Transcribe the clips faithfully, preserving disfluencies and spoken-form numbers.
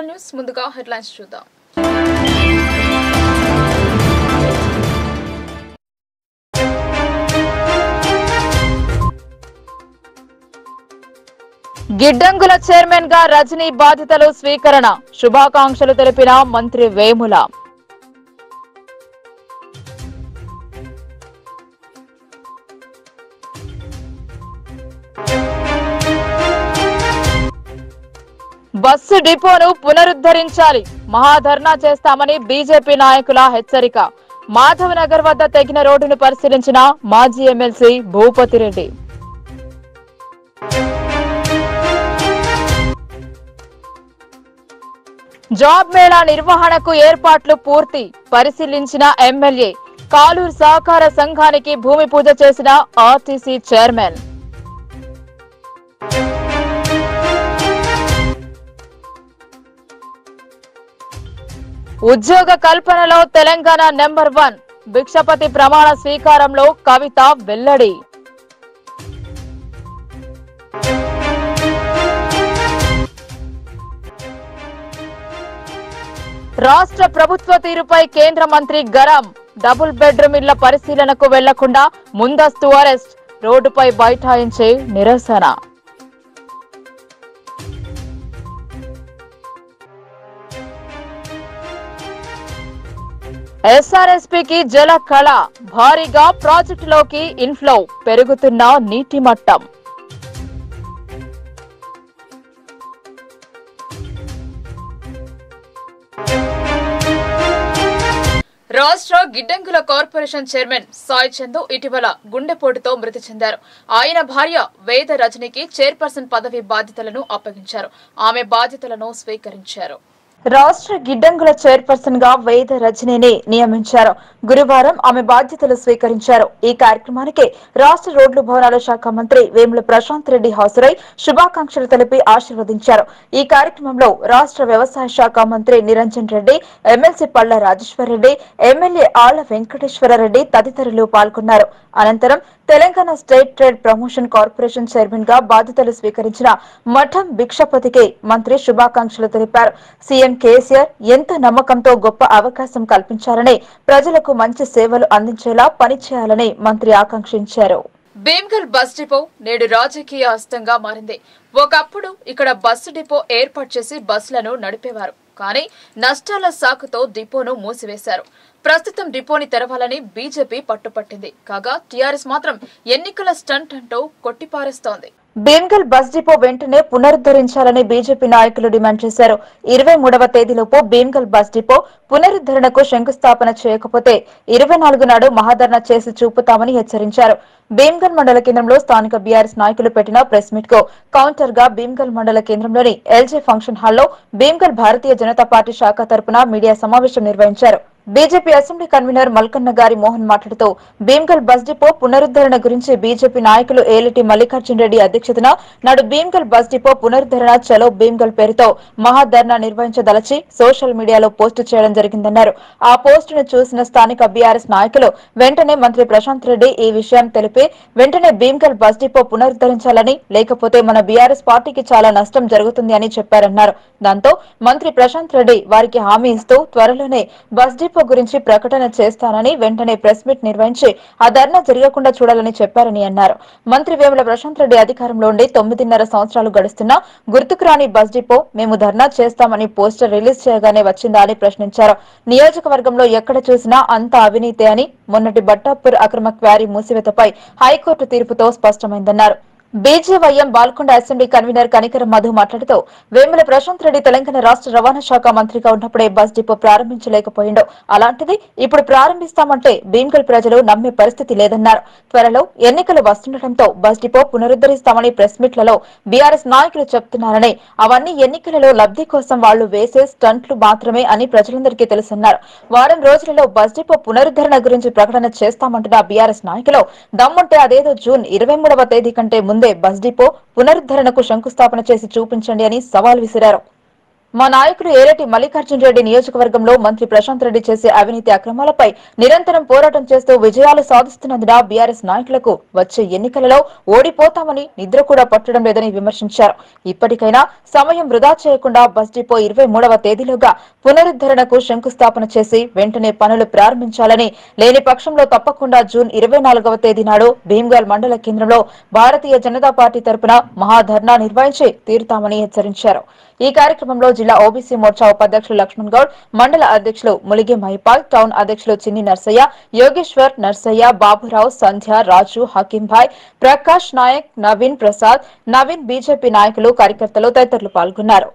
One news ముందుగా headlines చూద్దాం. గిడ్డంగుల chairman గా రజనీ బాధ్యతలు స్వీకరణ, శుభాకాంక్షలు తెలిపిన మంత్రి వేముల. బస్సు డిపోను పునరుద్ధరించాలి, మహాధర్నా చేస్తామని బీజేపీ నాయకుల హెచ్చరిక. మాధవ్ నగర్ వద్ద తెగిన రోడ్డును పరిశీలించిన మాజీ ఎమ్మెల్సీ భూపతిరెడ్డి. జాబ్ మేళా నిర్వహణకు ఏర్పాట్లు పూర్తి, పరిశీలించిన ఎమ్మెల్యే. కాలూరు సహకార సంఘానికి భూమి పూజ చేసిన ఆర్టీసీ చైర్మన్. ఉద్యోగ కల్పనలో తెలంగాణ నెంబర్ వన్, భిక్షపతి ప్రమాణ స్వీకారంలో కవిత వెల్లడి. రాష్ట్ర ప్రభుత్వ తీరుపై కేంద్ర మంత్రి గరం, డబుల్ బెడ్రూమ్ ఇళ్ల పరిశీలనకు వెళ్లకుండా ముందస్తు అరెస్ట్, రోడ్డుపై బైఠాయించే నిరసన. ఎస్ఆర్ఎస్పీకి జల కళ, భారీగా ప్రాజెక్టులోకి ఇన్ఫ్లో, పెరుగుతున్న నీటి మట్టం. రాష్ట్ర గిడ్డంగుల కార్పొరేషన్ చైర్మన్ సాయి చందు ఇటీవల గుండెపోటుతో మృతి చెందారు. ఆయన భార్య వేద రజనికి చైర్పర్సన్ పదవి బాధ్యతలను అప్పగించారు. ఆమె బాధ్యతలను స్వీకరించారు. రాష్ట్ర గిడ్డంగుల చైర్పర్సన్ గా వేద రజనిని నియమించారు. గురువారం ఆమె బాధ్యతలు స్వీకరించారు. ఈ కార్యక్రమానికి రాష్ట్ర రోడ్లు భవనాల శాఖ మంత్రి వేముల ప్రశాంత్ రెడ్డి హాజరై శుభాకాంక్షలు తెలిపి ఆశీర్వదించారు. ఈ కార్యక్రమంలో రాష్ట్ర వ్యవసాయ శాఖ మంత్రి నిరంజన్ రెడ్డి, ఎమ్మెల్సీ పళ్ల రాజేశ్వర్ రెడ్డి, ఎమ్మెల్యే ఆళ్ల వెంకటేశ్వరరెడ్డి తదితరులు పాల్గొన్నారు. అనంతరం Telangana state trade promotion corporation chairman గా బాధ్యతలు స్వీకరించిన మఠం భిక్షపతికి మంత్రి శుభాకాంక్షలు తెలిపారు. సీఎం కేసీఆర్ ఎంత నమ్మకంతో గొప్ప అవకాశం కల్పించారని, ప్రజలకు మంచి సేవలు అందించేలా పనిచేయాలని మంత్రి ఆకాంక్షించారు. భీమ్గల్ బస్ డిపో నేడు రాజకీయ హస్తంగా మారింది. ఒకప్పుడు ఇక్కడ బస్సు డిపో ఏర్పాటు చేసి బస్సులను నడిపేవారు. కానీ నష్టాల సాకుతో డిపోను మూసివేశారు. ప్రస్తుతం డిపోని తెరవాలని బీజేపీ పట్టుపట్టింది. కాగా టీఆర్ఎస్ మాత్రం ఎన్నికల స్టంట్ అంటూ కొట్టిపారేస్తోంది. భీమ్గల్ బస్ డిపో వెంటనే పునరుద్ధరించాలని బీజేపీ నాయకులు డిమాండ్ చేశారు. ఇరవై మూడవ తేదీలోపు భీమ్గల్ బస్ డిపో పునరుద్ధరణకు శంకుస్థాపన చేయకపోతే ఇరవై నాలుగు నాడు మహాధర్నా చేసి చూపుతామని హెచ్చరించారు. భీమ్గల్ మండల కేంద్రంలో స్థానిక బీఆర్ఎస్ నాయకులు పెట్టిన ప్రెస్ మీట్ కు కౌంటర్ గా భీమ్గల్ మండల కేంద్రంలోని ఎల్జే ఫంక్షన్ హాల్లో భీమ్గల్ భారతీయ జనతా పార్టీ శాఖ తరపున మీడియా సమావేశం నిర్వహించారు. బీజేపీ అసెంబ్లీ కన్వీనర్ మల్కన్న గారి మోహన్ మాట్లాడుతూ భీమ్గల్ బస్ డిపో పునరుద్ధరణ గురించి బీజేపీ నాయకులు ఏలిటి మల్లికార్జున రెడ్డి అధ్యక్షతన నాడు భీమ్గల్ బస్ డిపో పునరుద్ధరణ చలో భీమ్గల్ పేరుతో మహాధర్నా నిర్వహించదలచి సోషల్ మీడియాలో పోస్టు చేయడం జరిగిందన్నారు. ఆ పోస్టును చూసిన స్థానిక బీఆర్ఎస్ నాయకులు వెంటనే మంత్రి ప్రశాంత్ రెడ్డి ఈ విషయం తెలిపి వెంటనే భీమ్గల్ బస్ డిపో పునరుద్ధరించాలని, లేకపోతే మన బీఆర్ఎస్ పార్టీకి చాలా నష్టం జరుగుతుంది అని చెప్పారన్నారు. దాంతో మంత్రి ప్రశాంత్ రెడ్డి వారికి హామీ ఇస్తూ త్వరలోనే బస్ డిపో గురించి ప్రకటన చేస్తానని, వెంటనే ప్రెస్ మీట్ నిర్వహించి ఆ ధర్నా జరగకుండా చూడాలని చెప్పారని అన్నారు. మంత్రి వేముల ప్రశాంత్ రెడ్డి అధికారంలో ఉండి తొమ్మిదిన్నర సంవత్సరాలు గడుస్తున్నా గుర్తుకు రాని బస్ డిపో మేము ధర్నా చేస్తామని పోస్టర్ రిలీజ్ చేయగానే వచ్చిందా అని ప్రశ్నించారు. నియోజకవర్గంలో ఎక్కడ చూసినా అంతా అవినీతే అని, మొన్నటి బట్టాపూర్ అక్రమ క్వారీ మూసివేతపై హైకోర్టు తీర్పుతో స్పష్టమైందన్నారు. BJYM Balkonda assembly convener Kanikaram Madhu మాట్లాడుతూ వేముల ప్రశాంత్ రెడ్డి తెలంగాణ రాష్ట్ర రవాణా శాఖ మంత్రిగా ఉన్నప్పుడే బస్ డిపో ప్రారంభించలేకపోయిండు. అలాంటిది ఇప్పుడు ప్రారంభిస్తామంటే భీమ్గల్ ప్రజలు నమ్మే పరిస్థితి లేదన్నారు. త్వరలో ఎన్నికలు వస్తుండటంతో బస్ డిపో పునరుద్ధరిస్తామని ప్రెస్ మీట్లలో బీఆర్ఎస్ నాయకులు చెప్తున్నారని, అవన్నీ ఎన్నికలలో లబ్ధి కోసం వాళ్లు వేసే స్టంట్లు మాత్రమే అని ప్రజలందరికీ తెలుసన్నారు. వారం రోజులలో బస్ డిపో పునరుద్ధరణ గురించి ప్రకటన చేస్తామంటున్న బీఆర్ఎస్ నాయకులు దమ్ముంటే అదేదో జూన్ ఇరవై మూడవ తేదీ కంటే ముందే బస్ డిపో పునరుద్ధరణకు శంకుస్థాపన చేసి చూపించండి అని సవాల్ విసిరారు. మా నాయకుడు ఏరెడ్డి మల్లికార్జున రెడ్డి నియోజకవర్గంలో మంత్రి ప్రశాంత్ రెడ్డి చేసే అవినీతి అక్రమాలపై నిరంతరం పోరాటం చేస్తూ విజయాలు సాధిస్తున్నందున బీఆర్ఎస్ నాయకులకు వచ్చే ఎన్నికలలో ఓడిపోతామని నిద్ర కూడా పట్టడం లేదని విమర్శించారు. ఇప్పటికైనా సమయం వృధా చేయకుండా బస్ డిపో ఇరవై మూడవ తేదీలోగా పునరుద్ధరణకు శంకుస్థాపన చేసి వెంటనే పనులు ప్రారంభించాలని, లేని పక్షంలో తప్పకుండా జూన్ ఇరవై నాలుగవ తేదీ నాడు భీమ్గల్ మండల కేంద్రంలో భారతీయ జనతా పార్టీ తరపున మహాధర్నా నిర్వహించి తీరుతామని హెచ్చరించారు. ఈ కార్యక్రమంలో జిల్లా ఓబీసీ మోర్చా ఉపాధ్యక్షులు లక్ష్మణ్ గౌడ్, మండల అధ్యక్షులు ములిగే మహిపాల్, టౌన్ అధ్యక్షులు చిన్ని నర్సయ్య, యోగేశ్వర్, నర్సయ్య, బాబురావు, సంధ్య, రాజు, హకీంభాయ్, ప్రకాష్ నాయక్, నవీన్ ప్రసాద్, నవీన్, బీజేపీ నాయకులు, కార్యకర్తలు తదితరులు పాల్గొన్నారు.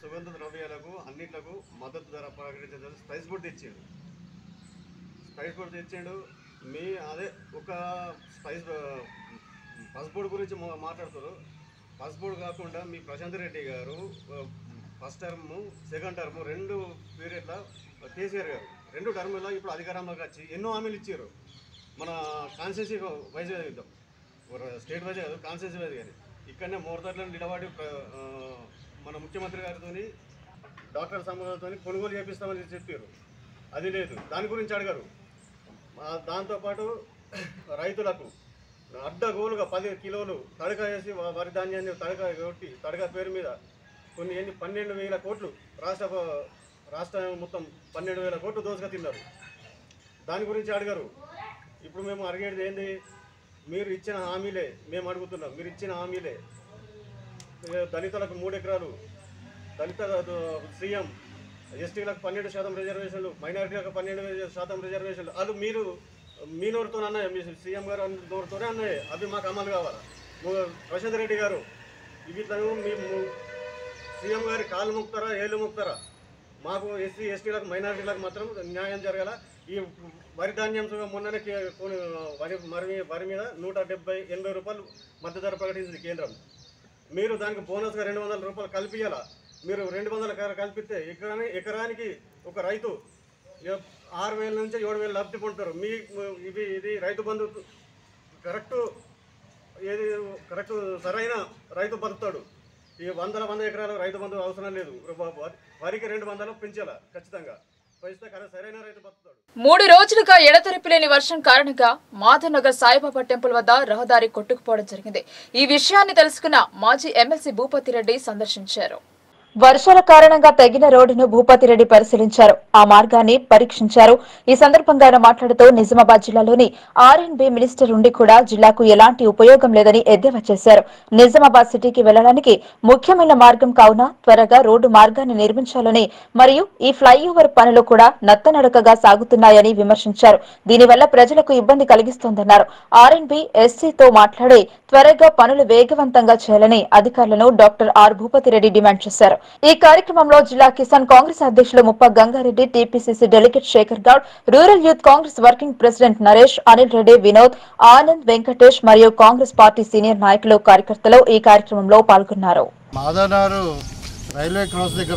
పాస్పోర్ట్ కాకుండా మీ ప్రశాంత్ రెడ్డి గారు ఫస్ట్ టర్మ్ సెకండ్ టర్మ్ రెండు పీరియడ్లో కేసీఆర్ గారు రెండు టర్మ్లో ఇప్పుడు అధికారంలోకి వచ్చి ఎన్నో హామీలు ఇచ్చారు. మన కాన్స్టిట్యూన్సీ వైజ్ ఇద్దాం, స్టేట్ వైజ్ కాదు, కాన్స్టిట్యూన్సీ వైజ్ కానీ ఇక్కడనే మోర్తట్లో నిలబడి మన ముఖ్యమంత్రి గారితో డాక్టర్ సమూహంతో కొనుగోలు చేపిస్తామని చెప్పారు. అది లేదు, దాని గురించి అడగరు. దాంతోపాటు రైతులకు అడ్డగోలుగా పది కిలోలు తడక వేసి వరి ధాన్యాన్ని తడక కొట్టి తడక పేరు మీద కొన్ని ఎన్ని పన్నెండు వేల కోట్లు రాష్ట్ర రాష్ట్రం మొత్తం పన్నెండు వేల కోట్లు దోసుగా తిన్నారు. దాని గురించి అడగరు. ఇప్పుడు మేము అడిగేది ఏంది, మీరు ఇచ్చిన హామీలే మేము అడుగుతున్నాం. మీరు ఇచ్చిన హామీలే దళితులకు మూడు ఎకరాలు, దళిత సీఎం, ఎస్టీలకు పన్నెండు శాతం రిజర్వేషన్లు, మైనారిటీలకు పన్నెండు శాతం రిజర్వేషన్లు, అది మీరు మీ నోరుతో అన్నాయి, మీ సీఎం గారు నోరుతోనే అన్నాయి. అవి మాకు అమలు కావాలా? ప్రశాంత్ రెడ్డి గారు వీటిని మేము సీఎం గారి కాళ్ళు ముక్తారా, ఏళ్ళు ముక్తారా? మాకు ఎస్సీ ఎస్టీలకు మైనారిటీలకు మాత్రం న్యాయం జరగాల. ఈ వరి ధాన్యం మొన్ననే వరి మరి వరి మీద నూట డెబ్బై ఎనభై రూపాయలు మద్దతు ధర ప్రకటించింది కేంద్రం. మీరు దానికి బోనస్గా రెండు వందల రూపాయలు కల్పించాలా? మీరు రెండు వందల కల్పిస్తే ఎకరాని ఎకరానికి ఒక రైతు ఆరు వేల నుంచి ఏడు వేలు లబ్ధి పొందుతారు. మీ ఇది ఇది రైతు బంధు కరెక్టు, ఏది కరెక్టు సరైన రైతు బతుకుతాడు. ఈ వందల వంద ఎకరాలు రైతు బంధు అవసరం లేదు. వరికి రెండు వందలు పెంచాలా ఖచ్చితంగా, పెంచితే సరైన రైతు బతుకుతాడు. మూడు రోజులుగా ఎడతెరిపి లేని వర్షం కారణంగా మాధవనగర్ సాయిబాబా టెంపుల్ వద్ద రహదారి కొట్టుకుపోవడం జరిగింది. ఈ విషయాన్ని తెలుసుకున్న మాజీ ఎమ్మెల్సీ భూపతిరెడ్డి సందర్శించారు. వర్షాల కారణంగా తగిన రోడ్డును భూపతిరెడ్డి పరిశీలించారు. ఆ మార్గాన్ని పరీక్షించారు. ఈ సందర్భంగా ఆయన మాట్లాడుతూ నిజామాబాద్ జిల్లాలోని ఆర్ అండ్ బి మినిస్టర్ ఉండి కూడా జిల్లాకు ఎలాంటి ఉపయోగం లేదని ఎద్దేవా చేశారు. నిజామాబాద్ సిటీకి వెళ్లడానికి ముఖ్యమైన మార్గం కావున త్వరగా రోడ్డు మార్గాన్ని నిర్మించాలని, మరియు ఈ ఫ్లైఓవర్ పనులు కూడా నత్తనడకగా సాగుతున్నాయని విమర్శించారు. దీనివల్ల ప్రజలకు ఇబ్బంది కలిగిస్తోందన్నారు. ఆర్ అండ్ బి ఎస్సీతో మాట్లాడి త్వరగా పనులు వేగవంతంగా చేయాలని అధికారులను డాక్టర్ ఆర్ భూపతిరెడ్డి డిమాండ్ చేశారు. ఈ కార్యక్రమంలో జిల్లా కిసాన్ కాంగ్రెస్ అధ్యక్షులు Muppa Gangareddy, TPCC delegate Shekhar Goud, rural youth Congress working president Naresh, Anil Reddy, Vinod, Anand, Venkatesh మరియు కాంగ్రెస్ పార్టీ సీనియర్ నాయకులు, కార్యకర్తలు ఈ కార్యక్రమంలో పాల్గొన్నారు. మాదనారు రైల్వే క్రాస్ దగ్గర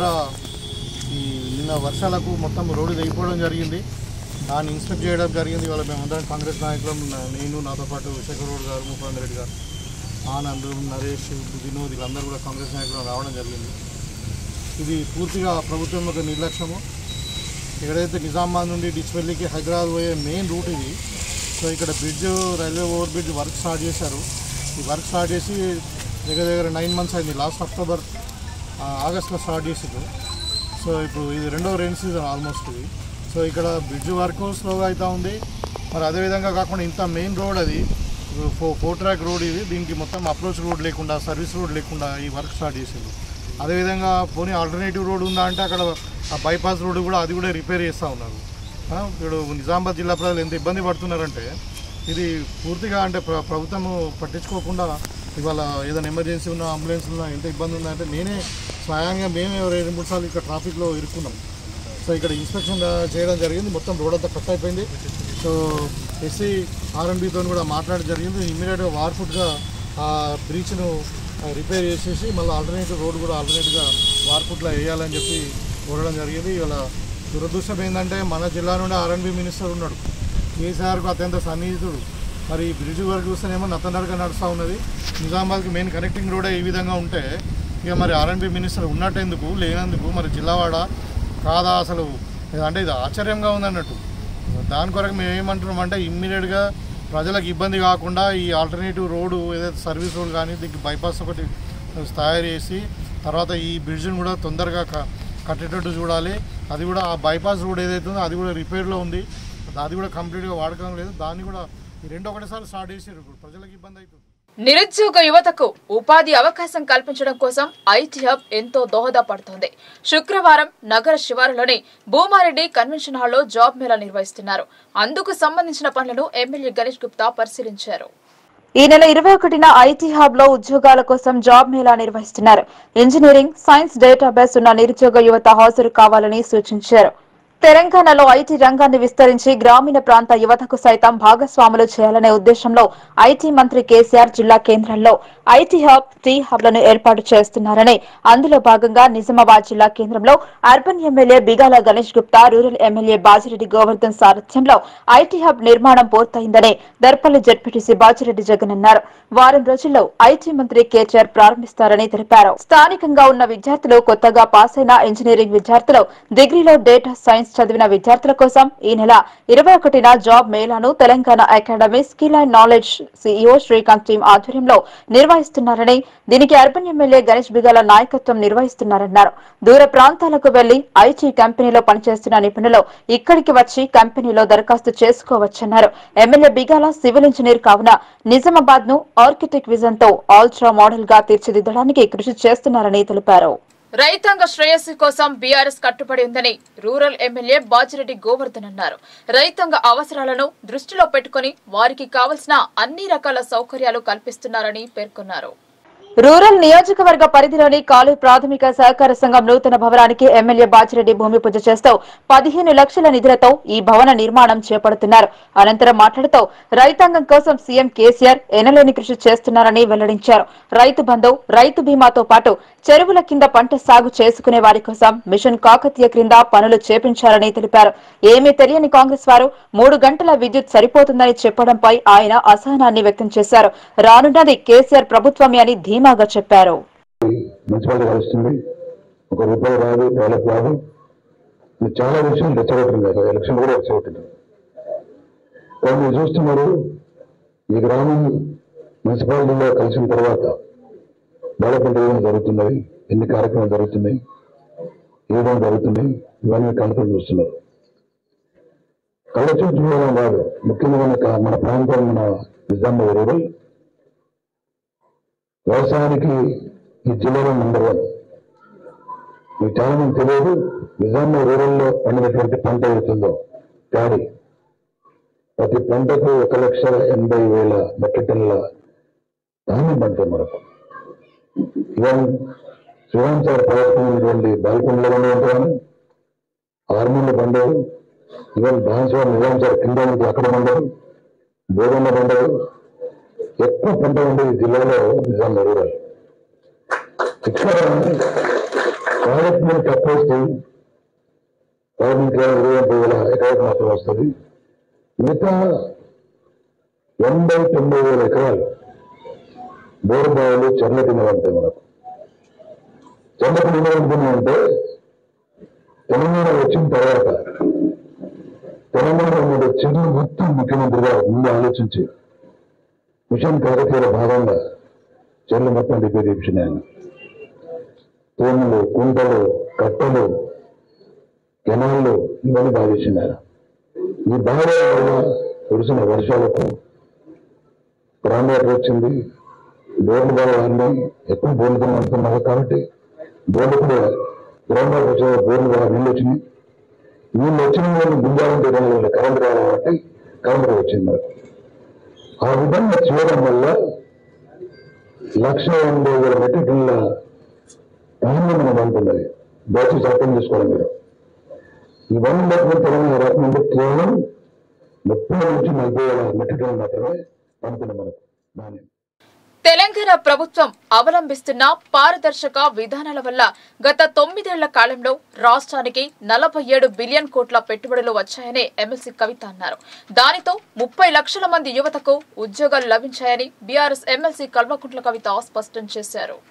ఈ నిన్న వర్షాలకు మొత్తం రోడ్డు తెగిపోవడం జరిగింది. దాన్ని ఇన్స్పెక్ట్ చేయడం జరిగింది. ఇవాళ మేమందరం కాంగ్రెస్ నాయకులు, నేను, నాతో పాటు శేఖర్ గౌడ్ గారు, ముప్ప గంగారెడ్డి గారు, ఆనంద్, నరేష్, వినోద్, వీళ్ళందరూ కూడా కాంగ్రెస్ నాయకులు రావడం జరిగింది. ఇది పూర్తిగా ప్రభుత్వం యొక్క నిర్లక్ష్యము. ఎక్కడైతే నిజామాబాద్ నుండి డిచ్వెల్లికి హైదరాబాద్ పోయే మెయిన్ రూట్ ఇది. సో ఇక్కడ bridge, railway over bridge work start చేశారు. ఈ వర్క్ స్టార్ట్ చేసి దగ్గర దగ్గర నైన్ మంత్స్ అయింది. లాస్ట్ అక్టోబర్ ఆగస్ట్లో స్టార్ట్ చేసింది. సో ఇప్పుడు ఇది రెండో రెయిన్ సీజన్ ఆల్మోస్ట్ ఇది. సో ఇక్కడ బ్రిడ్జ్ వర్క్ స్లోగా అవుతూ ఉంది. మరి అదేవిధంగా కాకుండా ఇంత మెయిన్ రోడ్ అది ఫో ఫోర్ ట్రాక్ రోడ్ ఇది. దీనికి మొత్తం అప్రోచ్ రోడ్ లేకుండా, సర్వీస్ రోడ్ లేకుండా ఈ వర్క్ స్టార్ట్ చేసింది. అదేవిధంగా పోనీ ఆల్టర్నేటివ్ రోడ్ ఉందా అంటే అక్కడ ఆ బైపాస్ రోడ్డు కూడా అది కూడా రిపేర్ చేస్తూ ఉన్నారు. ఇప్పుడు నిజామాబాద్ జిల్లా ప్రజలు ఎంత ఇబ్బంది పడుతున్నారంటే ఇది పూర్తిగా అంటే ప్ర ప్రభుత్వము పట్టించుకోకుండా ఇవాళ ఏదైనా ఎమర్జెన్సీ ఉన్న అంబులెన్స్ ఉన్నా ఎంత ఇబ్బంది ఉందంటే నేనే స్వయంగా మేమే రెండు మూడు సార్లు ఇక్కడ ట్రాఫిక్లో ఇరుక్కున్నాం. సో ఇక్కడ ఇన్స్పెక్షన్ చేయడం జరిగింది. మొత్తం రోడ్ అంతా కట్ అయిపోయింది. సో ఎస్సీ ఆర్ఎండ్బితో కూడా మాట్లాడడం జరిగింది. ఇమ్మీడియట్గా వార్ఫుట్గా ఆ బ్రీచ్ను రిపేర్ చేసేసి మళ్ళీ ఆల్టర్నేటివ్ రోడ్ కూడా ఆల్టర్నేట్గా వార్ఫుట్లో వేయాలని చెప్పి కోరడం జరిగింది. ఇవాళ దురదృష్టం ఏంటంటే మన జిల్లా నుండి ఆర్ఎండ్బి మినిస్టర్ ఉన్నాడు, కేసీఆర్కు అత్యంత సన్నిహితుడు. మరి బ్రిడ్జ్ వరకు చూస్తేనేమో నత్తనడక నడుస్తూ ఉన్నది. నిజామాబాద్కి మెయిన్ కనెక్టింగ్ రోడే ఈ విధంగా ఉంటే ఇక మరి ఆర్ఎండ్బి మినిస్టర్ ఉన్నట్టేందుకు లేనందుకు మరి జిల్లావాడ కాదా అసలు అంటే ఇది ఆశ్చర్యంగా ఉందన్నట్టు. దాని కొరకు మేము ఏమంటున్నాం అంటే ఇమ్మీడియట్గా ప్రజలకు ఇబ్బంది కాకుండా ఈ ఆల్టర్నేటివ్ రోడ్డు ఏదైతే సర్వీస్ రోడ్ కానీ దీనికి బైపాస్ ఒకటి తయారు చేసి తర్వాత ఈ బ్రిడ్జ్ని కూడా తొందరగా కట్టేటట్టు చూడాలి. అది కూడా ఆ బైపాస్ రోడ్ ఏదైతే ఉందో అది కూడా రిపేర్లో ఉంది, అది కూడా కంప్లీట్గా వాడకం లేదు. దాన్ని కూడా ఈ రెండు ఒకటేసారి స్టార్ట్ చేసారు, ప్రజలకు ఇబ్బంది అవుతుంది. నిరుద్యోగ యువతకు ఉపాధి అవకాశం కల్పించడం కోసం ఐటీ హబ్ ఎంతో దోహదపడుతోంది. శుక్రవారం నగర శివారులోని భూమారెడ్డి కన్వెన్షన్ హాల్లో జాబ్ మేళా నిర్వహిస్తున్నారు. అందుకు సంబంధించిన పనులను ఎమ్మెల్యే గణేష్ గుప్తా పరిశీలించారు. ఈ నెల ఇరవై ఒకటిన ఐటీ హబ్ లో ఉద్యోగాల కోసం జాబ్ మేళా నిర్వహిస్తున్నారు. ఇంజనీరింగ్, సైన్స్, డేటాబేస్ ఉన్న నిరుద్యోగ యువత హాజరు కావాలని సూచించారు. తెలంగాణలో ఐటీ రంగాన్ని విస్తరించి గ్రామీణ ప్రాంత యువతకు సైతం భాగస్వాములు చేయాలనే ఉద్దేశంలో ఐటీ మంత్రి కేసీఆర్ జిల్లా కేంద్రంలో ఐటీ హబ్, టీ హబ్లను ఏర్పాటు చేస్తున్నారని, అందులో భాగంగా నిజామాబాద్ జిల్లా కేంద్రంలో urban MLA Bigala Ganesh Gupta, rural MLA Bajireddy Govardhan సారథ్యంలో ఐటీ హబ్ నిర్మాణం పూర్తయిందని దర్పల్లి జడ్పీటీసీ బాజిరెడ్డి జగన్ అన్నారు. వారం రోజుల్లో ఐటీ మంత్రి కేటీఆర్ ప్రారంభిస్తారని తెలిపారు. స్థానికంగా ఉన్న విద్యార్థులు, కొత్తగా పాస్ అయిన ఇంజనీరింగ్ విద్యార్థులు, డిగ్రీలో డేటా సైన్స్ చదివిన విద్యార్థుల కోసం ఈ నెల ఇరవై ఒకటిన జాబ్ మేళాను Telangana academy skill and knowledge CEO Srikanth team ఆధ్వర్యంలో నిర్వహిస్తున్నారని, దీనికి అర్బన్ ఎమ్మెల్యే గణేష్ బిగాల నాయకత్వం నిర్వహిస్తున్నారన్నారు. దూర ప్రాంతాలకు వెళ్లి ఐటీ కంపెనీలో పనిచేస్తున్న నిపుణులు ఇక్కడికి వచ్చి కంపెనీలో దరఖాస్తు చేసుకోవచ్చన్నారు. ఎమ్మెల్యే బిగాల సివిల్ ఇంజనీర్ కావున నిజామాబాద్ ను ఆర్కిటెక్ట్ విజన్ తో ఆల్ట్రా మోడల్ గా తీర్చిదిద్దడానికి కృషి చేస్తున్నారని తెలిపారు. రైతాంగ శ్రేయస్సు కోసం బీఆర్ఎస్ కట్టుబడి ఉందని రూరల్ ఎమ్మెల్యే బాజిరెడ్డి గోవర్ధన్ అన్నారు. రైతాంగ అవసరాలను దృష్టిలో పెట్టుకుని వారికి కావలసిన అన్ని రకాల సౌకర్యాలు కల్పిస్తున్నారని పేర్కొన్నారు. రూరల్ నియోజకవర్గ పరిధిలోని కాలు ప్రాథమిక సహకార సంఘం నూతన భవనానికి ఎమ్మెల్యే బాజిరెడ్డి భూమి పూజ చేస్తూ పదిహేను లక్షల నిధులతో ఈ భవన నిర్మాణం చేపడుతున్నారు. అనంతరం మాట్లాడుతూ రైతాంగం కోసం సీఎం కేసీఆర్ ఎనలేని కృషి చేస్తున్నారని వెల్లడించారు. రైతు బంధు, రైతు బీమాతో పాటు చెరువుల కింద పంట సాగు చేసుకునే వారి కోసం మిషన్ కాకతీయ క్రింద పనులు చేపించారని తెలిపారు. ఏమీ తెలియని కాంగ్రెస్ వారు మూడు గంటల విద్యుత్ సరిపోతుందని చెప్పడంపై ఆయన అసహనాన్ని వ్యక్తం చేశారు. రానున్నది కేసీఆర్ ప్రభుత్వమే అని ధీమాగా చెప్పారు. చాలా విషయాలు రెచ్చగొట్టింది, ఎలక్షన్ కూడా రెచ్చగొట్టింది. మీరు చూస్తున్నారు, ఈ గ్రామం మున్సిపాలిటీలో కలిసిన తర్వాత డెవలప్మెంట్ ఏమైనా జరుగుతున్నది, ఎన్ని కార్యక్రమాలు జరుగుతున్నాయి, ఏమైనా జరుగుతున్నాయి, ఇవన్నీ కళ్ళతో చూస్తున్నారు. కళ్ళ చూసుకోవడం కాదు, ముఖ్యంగా మన ప్రాంతం మన నిజామాబాద్ రూరల్ వ్యవసాయానికి ఈ జిల్లాలో నెంబర్ వన్. మీకు చాలా మంది తెలియదు, నిజామాబాద్ రూరల్లో పండినటువంటి పంట అవుతుందో ప్యాడీ, ప్రతి పంటకు ఒక లక్ష ఎనభై వేల మెట్రిక్ టన్నుల ధాన్యం పండుతుంది మనకు. ఈవెన్ శ్రీరామ్ సార్ ప్రవర్తనటువంటి బాల్కొండలో ఉంటాను, ఆర్మూర్లో పండవు, ఈవెన్ బాన్స్వార్ నిజాం సార్ కింద నుంచి అక్కడ పండవు, బోధంలో పండవు. ఎక్కువ పంట ఉండేది జిల్లాలో నిజామాబాద్ రూరల్. ఇక్కడ ప్రాజెక్ట్ మీద తక్కువ వస్తుంది, ప్రాజెక్ట్ ఇరవై వేల ఎకరాలకు మాత్రం వస్తుంది. మిగతా ఎనభై తొంభై వేల ఎకరాలు బోరు బావులు చెర్ల కింద పడతాయి. మనకు చెర్ల కింద పడుతున్నాయంటే తెలంగాణ వచ్చిన తర్వాత తెలంగాణ మీద చెర్లు మొత్తం ముఖ్యమంత్రిగా ముందు ఆలోచించి మిషన్ కాకతీయలో భాగంగా చెర్లు మొత్తం రిపేర్ చేయించిన ఆయన తోములు, కుంటలు, కట్టలు, కెనాళ్ళు ఇవన్నీ బాగా చేసింది ఆయన. ఈ బాగా వల్ల కురిసిన వర్షాలకు గ్రౌండ్ వాటర్ వచ్చింది, బోర్లు బాగా వాడినాయి, ఎక్కువ బోర్లతో పడుతున్నారు కాబట్టి బోర్లు కూడా గ్రౌండ్ వాటర్ వచ్చే బోర్లు బాగా నీళ్ళు వచ్చినాయి. నీళ్ళు వచ్చిన వాళ్ళు గుంజాలంటే రెండు కరెంట్ రావాలి కాబట్టి కరెంట్ వచ్చింది. ఆ విధంగా చేయడం వల్ల లక్ష ఎనభై వేల మెట్రిక్ టన్నుల ధాన్యం మనం అంటున్నది. దయచేసి అర్థం చేసుకోవడం మీరు ఇవన్నీ లేకపోతే తెలంగాణ రాకముందు కేవలం ముప్పై నుంచి నలభై వేల మెట్రిక్ టన్నులు మాత్రమే పంపుతున్నాం మనకు ధాన్యం. తెలంగాణ ప్రభుత్వం అవలంబిస్తున్న పారదర్శక విధానాల వల్ల గత తొమ్మిదేళ్ల కాలంలో రాష్ట్రానికి నలభై ఏడు బిలియన్ కోట్ల పెట్టుబడులు వచ్చాయని ఎమ్మెల్సీ కవిత అన్నారు. దానితో ముప్పై లక్షల మంది యువతకు ఉద్యోగాలు లభించాయని బీఆర్ఎస్ ఎమ్మెల్సీ కల్వకుంట్ల కవిత స్పష్టం చేశారు.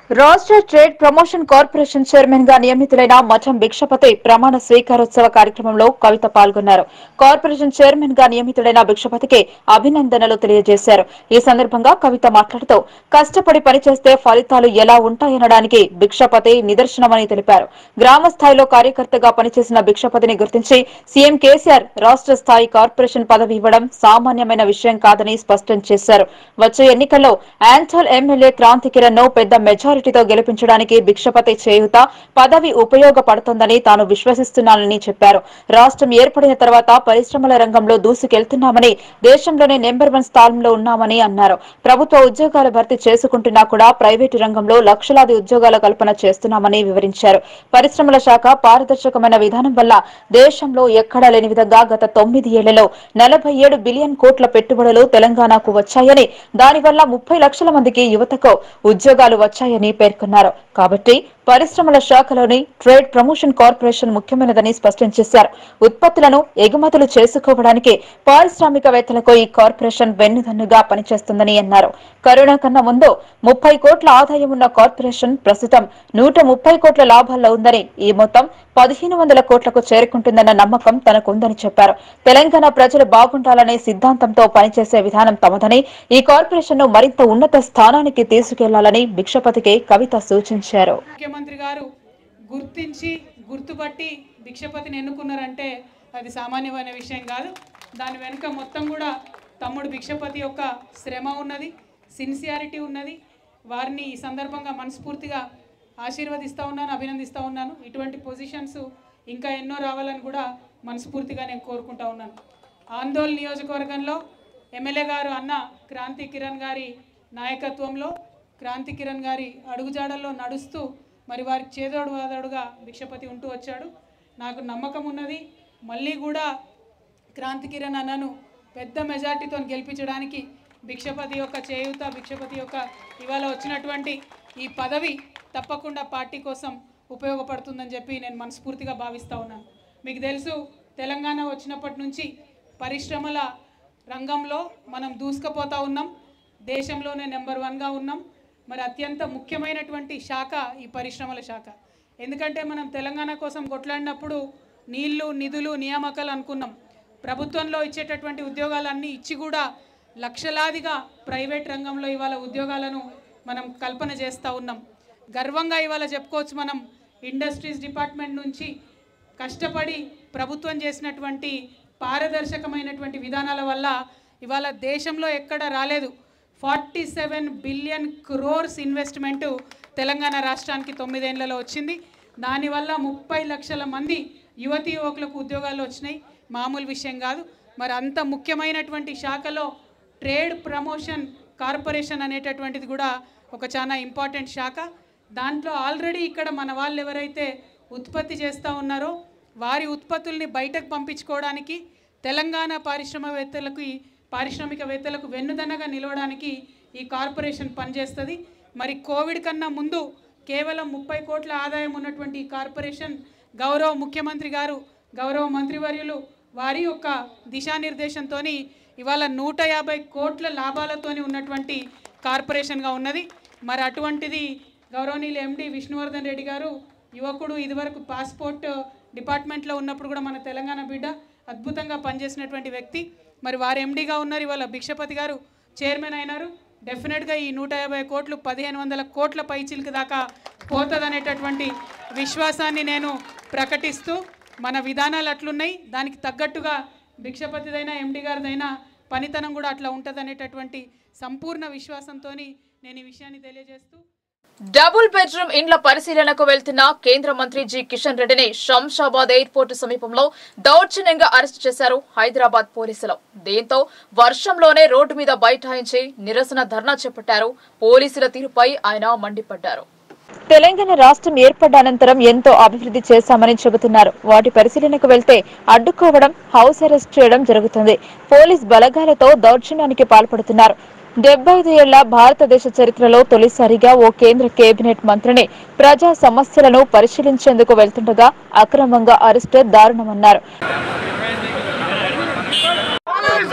రాష్ట్ర ట్రేడ్ ప్రమోషన్ కార్పొరేషన్ చైర్మన్ గా నియమితులైన మఠం భిక్షపతి ప్రమాణ స్వీకారోత్సవ కార్యక్రమంలో కవిత పాల్గొన్నారు. కార్పొరేషన్ చైర్మన్ గా నియమితులైన భిక్షపతికి అభినందనలు తెలియజేశారు. ఈ సందర్భంగా కవిత మాట్లాడుతూ కష్టపడి పనిచేస్తే ఫలితాలు ఎలా ఉంటాయనడానికి భిక్షపతి నిదర్శనమని తెలిపారు. గ్రామ స్థాయిలో కార్యకర్తగా పనిచేసిన భిక్షపతిని గుర్తించి సీఎం కేసీఆర్ రాష్ట్ర స్థాయి కార్పొరేషన్ పదవి ఇవ్వడం సామాన్యమైన విషయం కాదని స్పష్టం చేశారు. వచ్చే ఎన్నికల్లో ఆంటల్ ఎమ్మెల్యే క్రాంతి కిరణ్ ను పెద్ద మెజారిటీ తో గెలిపించడానికి భిక్షపతి చేయుత పదవి ఉపయోగపడుతుందని తాను విశ్వసిస్తున్నానని చెప్పారు. రాష్ట్రం ఏర్పడిన తర్వాత పరిశ్రమల రంగంలో దూసుకెళ్తున్నామని, దేశంలోనే నెంబర్ వన్ స్థానంలో ఉన్నామని అన్నారు. ప్రభుత్వ ఉద్యోగాల భర్తీ చేసుకుంటున్నా కూడా ప్రైవేటు రంగంలో లక్షలాది ఉద్యోగాల కల్పన చేస్తున్నామని వివరించారు. పరిశ్రమల శాఖ పారదర్శకమైన విధానం వల్ల దేశంలో ఎక్కడా లేని విధంగా గత తొమ్మిది ఏళ్లలో నలభై ఏడు బిలియన్ కోట్ల పెట్టుబడులు తెలంగాణకు వచ్చాయని, దానివల్ల ముప్పై లక్షల మందికి యువతకు ఉద్యోగాలు వచ్చాయని పేర్కొన్నారు. కాబట్టి పరిశ్రమల శాఖలోని ట్రేడ్ ప్రమోషన్ కార్పొరేషన్ ముఖ్యమైనదని స్పష్టం చేశారు. ఉత్పత్తులను ఎగుమతులు చేసుకోవడానికి పారిశ్రామికవేత్తలకు ఈ కార్పొరేషన్ వెన్నుదన్నుగా పనిచేస్తుందని అన్నారు. కరోనా కన్నా ముందు ముప్పై కోట్ల ఆదాయం ఉన్న కార్పొరేషన్ ప్రస్తుతం నూట ముప్పై కోట్ల లాభాల్లో ఉందని, ఈ మొత్తం పదిహేను వందల కోట్లకు చేరుకుంటుందన్న నమ్మకం తనకుందని చెప్పారు. తెలంగాణ ప్రజలు బాగుండాలనే సిద్ధాంతంతో పనిచేసే విధానం తమదని, ఈ కార్పొరేషన్ ను మరింత ఉన్నత స్థానానికి తీసుకెళ్లాలని భిక్షపతికి కవిత సూచించారు. ముఖ్యమంత్రి గారు గుర్తించి గుర్తుపట్టి భిక్షపతిని ఎన్నుకున్నారంటే అది సామాన్యమైన విషయం కాదు. దాని వెనుక మొత్తం కూడా తమ్ముడు భిక్షపతి యొక్క శ్రమ ఉన్నది, సిన్సియారిటీ ఉన్నది. వారిని ఈ సందర్భంగా మనస్ఫూర్తిగా ఆశీర్వదిస్తూ ఉన్నాను, అభినందిస్తూ ఉన్నాను. ఇటువంటి పొజిషన్స్ ఇంకా ఎన్నో రావాలని కూడా మనస్ఫూర్తిగా నేను కోరుకుంటా ఉన్నాను. ఆందోళన నియోజకవర్గంలో ఎమ్మెల్యే గారు అన్న క్రాంతి కిరణ్ గారి నాయకత్వంలో, క్రాంతి కిరణ్ గారి అడుగుజాడల్లో నడుస్తూ మరి వారికి చేదోడు వాదోడుగా భిక్షపతి ఉంటూ వచ్చాడు. నాకు నమ్మకం ఉన్నది మళ్ళీ కూడా క్రాంతి కిరణ్ అన్నను పెద్ద మెజార్టీతో గెలిపించడానికి భిక్షపతి యొక్క చేయూత, భిక్షపతి యొక్క ఇవాళ వచ్చినటువంటి ఈ పదవి తప్పకుండా పార్టీ కోసం ఉపయోగపడుతుందని చెప్పి నేను మనస్ఫూర్తిగా భావిస్తూ ఉన్నాను. మీకు తెలుసు, తెలంగాణ వచ్చినప్పటి నుంచి పరిశ్రమల రంగంలో మనం దూసుకుపోతూ ఉన్నాం, దేశంలోనే నెంబర్ వన్గా ఉన్నాం. మరి అత్యంత ముఖ్యమైనటువంటి శాఖ ఈ పరిశ్రమల శాఖ. ఎందుకంటే మనం తెలంగాణ కోసం కొట్లాడినప్పుడు నీళ్లు, నిధులు, నియామకాలు అనుకున్నాం. ప్రభుత్వంలో ఇచ్చేటటువంటి ఉద్యోగాలన్నీ ఇచ్చి కూడా లక్షలాదిగా ప్రైవేట్ రంగంలో ఇవాళ ఉద్యోగాలను మనం కల్పన చేస్తూ ఉన్నాం. గర్వంగా ఇవాళ చెప్పుకోవచ్చు, మనం ఇండస్ట్రీస్ డిపార్ట్మెంట్ నుంచి కష్టపడి ప్రభుత్వం చేసినటువంటి పారదర్శకమైనటువంటి విధానాల వల్ల ఇవాళ దేశంలో ఎక్కడ రాలేదు. Forty seven billion crores investment Telangana రాష్ట్రానికి తొమ్మిదేళ్లలో వచ్చింది. దానివల్ల ముప్పై లక్షల మంది యువతీ యువకులకు ఉద్యోగాలు వచ్చినాయి. మామూలు విషయం కాదు. మరి అంత ముఖ్యమైనటువంటి శాఖలో ట్రేడ్ ప్రమోషన్ కార్పొరేషన్ అనేటటువంటిది కూడా ఒక చాలా ఇంపార్టెంట్ శాఖ. దాంట్లో ఆల్రెడీ ఇక్కడ మన వాళ్ళు ఎవరైతే ఉత్పత్తి చేస్తూ ఉన్నారో వారి ఉత్పత్తుల్ని బయటకు పంపించుకోవడానికి, తెలంగాణ పారిశ్రామికవేత్తలకు పారిశ్రామికవేత్తలకు వెన్నుదన్నగా నిలవడానికి ఈ కార్పొరేషన్ పనిచేస్తుంది. మరి కోవిడ్ కన్నా ముందు కేవలం ముప్పై కోట్ల ఆదాయం ఉన్నటువంటి ఈ కార్పొరేషన్ గౌరవ ముఖ్యమంత్రి గారు, గౌరవ మంత్రివర్యులు వారి యొక్క దిశానిర్దేశంతో ఇవాళ నూట యాభై కోట్ల లాభాలతోని ఉన్నటువంటి కార్పొరేషన్గా ఉన్నది. మరి అటువంటిది గౌరవనీయులు ఎండి విష్ణువర్ధన్ రెడ్డి గారు, యువకుడు, ఇదివరకు పాస్పోర్ట్ డిపార్ట్మెంట్లో ఉన్నప్పుడు కూడా మన తెలంగాణ బిడ్డ, అద్భుతంగా పనిచేసినటువంటి వ్యక్తి. మరి వారు ఎండీగా ఉన్నారు, ఇవాళ భిక్షపతి గారు చైర్మన్ అయినారు. డెఫినెట్గా ఈ నూట యాభై కోట్లు పదిహేను వందల కోట్ల పైచిలకు దాకా పోతుందనేటటువంటి విశ్వాసాన్ని నేను ప్రకటిస్తూ, మన విధానాలు అట్లున్నాయి, దానికి తగ్గట్టుగా భిక్షపతిదైనా ఎండి గారిదైనా పనితనం కూడా అట్లా ఉంటుందనేటటువంటి సంపూర్ణ విశ్వాసంతో నేను ఈ విషయాన్ని తెలియజేస్తూ, డబుల్ బెడ్రూమ్ ఇండ్ల పరిశీలనకు వెళ్తున్న కేంద్ర మంత్రి జి కిషన్ రెడ్డిని శంషాబాద్ ఎయిర్పోర్టు సమీపంలో దౌర్జన్యంగా అరెస్టు చేశారు హైదరాబాద్ పోలీసులు. దీంతో వర్షంలోనే రోడ్డు మీద బైఠాయించి నిరసన ధర్నా చేపట్టారు. పోలీసుల తీరుపై ఆయన మండిపడ్డారు. తెలంగాణ రాష్ట్రం ఏర్పడ్డ అనంతరం ఎంతో అభివృద్ధి చేశామని చెబుతున్నారు. వాటి పరిశీలనకు వెళ్తే అడ్డుకోవడం, హౌస్ అరెస్ట్ చేయడం జరుగుతుంది. పోలీస్ బలగాలతో దౌర్జన్యానికి పాల్పడుతున్నారు. డెబ్బై ఐదు ఏళ్ల భారతదేశ చరిత్రలో తొలిసారిగా ఓ కేంద్ర కేబినెట్ మంత్రిని ప్రజా సమస్యలను పరిశీలించేందుకు వెళ్తుండగా అక్రమంగా అరెస్టు దారుణమన్నారు.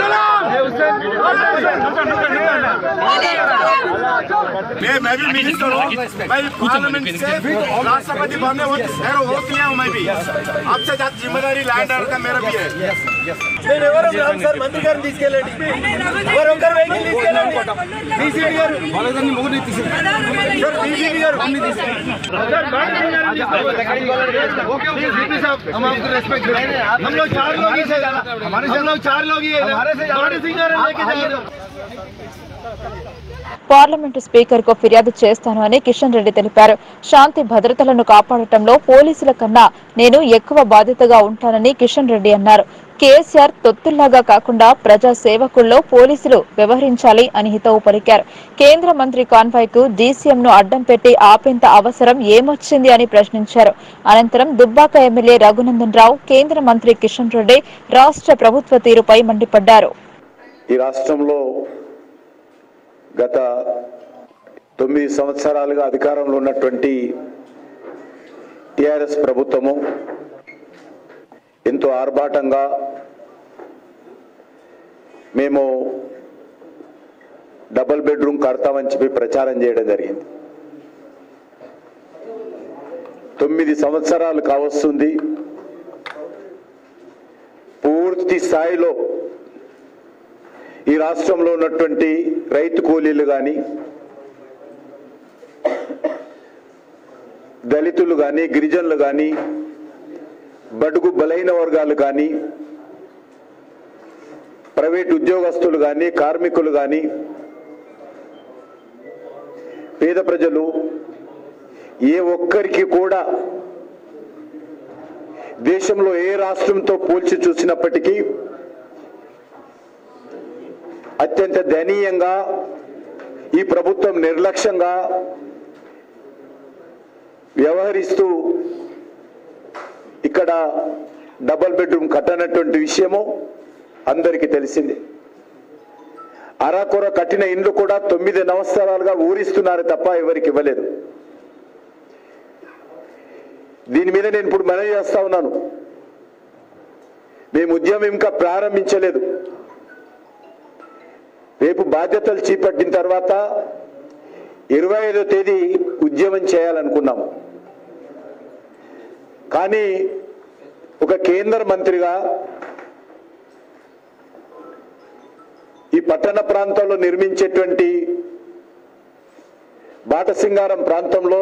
मैं मैं भी मिनिस्टर हूँ, मैं पार्लियामेंट से राष्ट्रपति बनने हो गया हूँ। मैं भी आपसे ज़्यादा जिम्मेदारी लैंड का मेरा भी है। నేను ఎవరు రామ్ సార్ మంత్రి గారిని తీసుకెళ్ళండి, ఎవరు ఒకరు వెహికల్ తీసుకెళ్ళండి, డీసీపీ గారు వాళ్ళని ముగ్గురిని తీసుకెళ్ళండి, సార్ డీసీపీ గారు అన్ని తీసుకెళ్ళండి, sir body okay okay DP साहब हम आपको रेस्पेक्ट करते हैं। हम लोग चार लोग ही से हमारे हम लोग चार लोग ही है, हमारे से बॉडी सिग्नल लेके जाइए। పార్లమెంటు స్పీకర్ కు ఫిర్యాదు చేస్తాను అని కిషన్ రెడ్డి తెలిపారు. శాంతి భద్రతలను కాపాడటంలో పోలీసుల కన్నా నేను ఎక్కువ బాధ్యతగా ఉంటానని కిషన్ రెడ్డి అన్నారు. కేసీఆర్ తొత్తుల్లాగా కాకుండా ప్రజా సేవకుల్లో పోలీసులు వ్యవహరించాలి అని హితవు పలికారు. కేంద్ర మంత్రి కాన్వాయ్ కు డీసీఎం ను అడ్డం పెట్టి ఆపేంత అవసరం ఏమొచ్చింది అని ప్రశ్నించారు. అనంతరం దుబ్బాక ఎమ్మెల్యే రఘునందన్ రావు కేంద్ర మంత్రి కిషన్ రెడ్డి రాష్ట్ర ప్రభుత్వ తీరుపై మండిపడ్డారు. ఈ రాష్ట్రంలో గత తొమ్మిది సంవత్సరాలుగా అధికారంలో ఉన్నటువంటి టీఆర్ఎస్ ప్రభుత్వము ఎంతో ఆర్భాటంగా మేము డబుల్ బెడ్రూమ్ కడతామని చెప్పి ప్రచారం చేయడం జరిగింది. తొమ్మిది సంవత్సరాలు కావస్తుంది. పూర్తి స్థాయిలో ఈ రాష్ట్రంలో ఉన్నటువంటి రైతు కూలీలు కానీ, దళితులు కానీ, గిరిజనులు కానీ, బడుగు బలైన వర్గాలు కానీ, ప్రైవేట్ ఉద్యోగస్తులు కానీ, కార్మికులు కానీ, పేద ప్రజలు ఏ ఒక్కరికి కూడా దేశంలో ఏ రాష్ట్రంతో పోల్చి చూసినప్పటికీ అత్యంత దయనీయంగా ఈ ప్రభుత్వం నిర్లక్ష్యంగా వ్యవహరిస్తూ ఇక్కడ డబుల్ బెడ్రూమ్ కట్టనటువంటి విషయము అందరికీ తెలిసింది. అరాకొర కట్టిన ఇండ్లు కూడా తొమ్మిది సంవత్సరాలుగా ఊరిస్తున్నారు తప్ప ఎవరికి ఇవ్వలేదు. దీని మీద నేను ఇప్పుడు మనవి చేస్తా ఉన్నాను. మేము ఉద్యమం ఇంకా ప్రారంభించలేదు. రేపు బాధ్యతలు చేపట్టిన తర్వాత ఇరవై ఐదో తేదీ ఉద్యమం చేయాలనుకున్నాము. కానీ ఒక కేంద్ర మంత్రిగా ఈ పట్టణ ప్రాంతంలో నిర్మించేటువంటి బాటసింగారం ప్రాంతంలో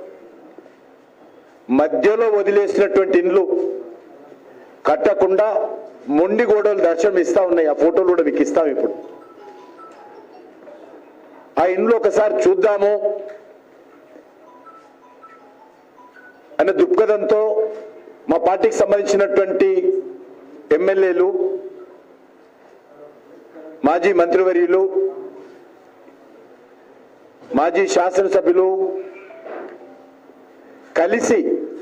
మధ్యలో వదిలేసినటువంటి ఇండ్లు కట్టకుండా మొండి గోడలు దర్శనం ఇస్తా ఉన్నాయి. ఆ ఫోటోలు కూడా మీకు ఇస్తాం. ఇప్పుడు ఆ ఇండ్లు ఒకసారి చూద్దాము అనే దృక్పథంతో మా పార్టీకి సంబంధించినటువంటి ఎమ్మెల్యేలు, మాజీ మంత్రివర్యులు, మాజీ శాసనసభ్యులు కలిసి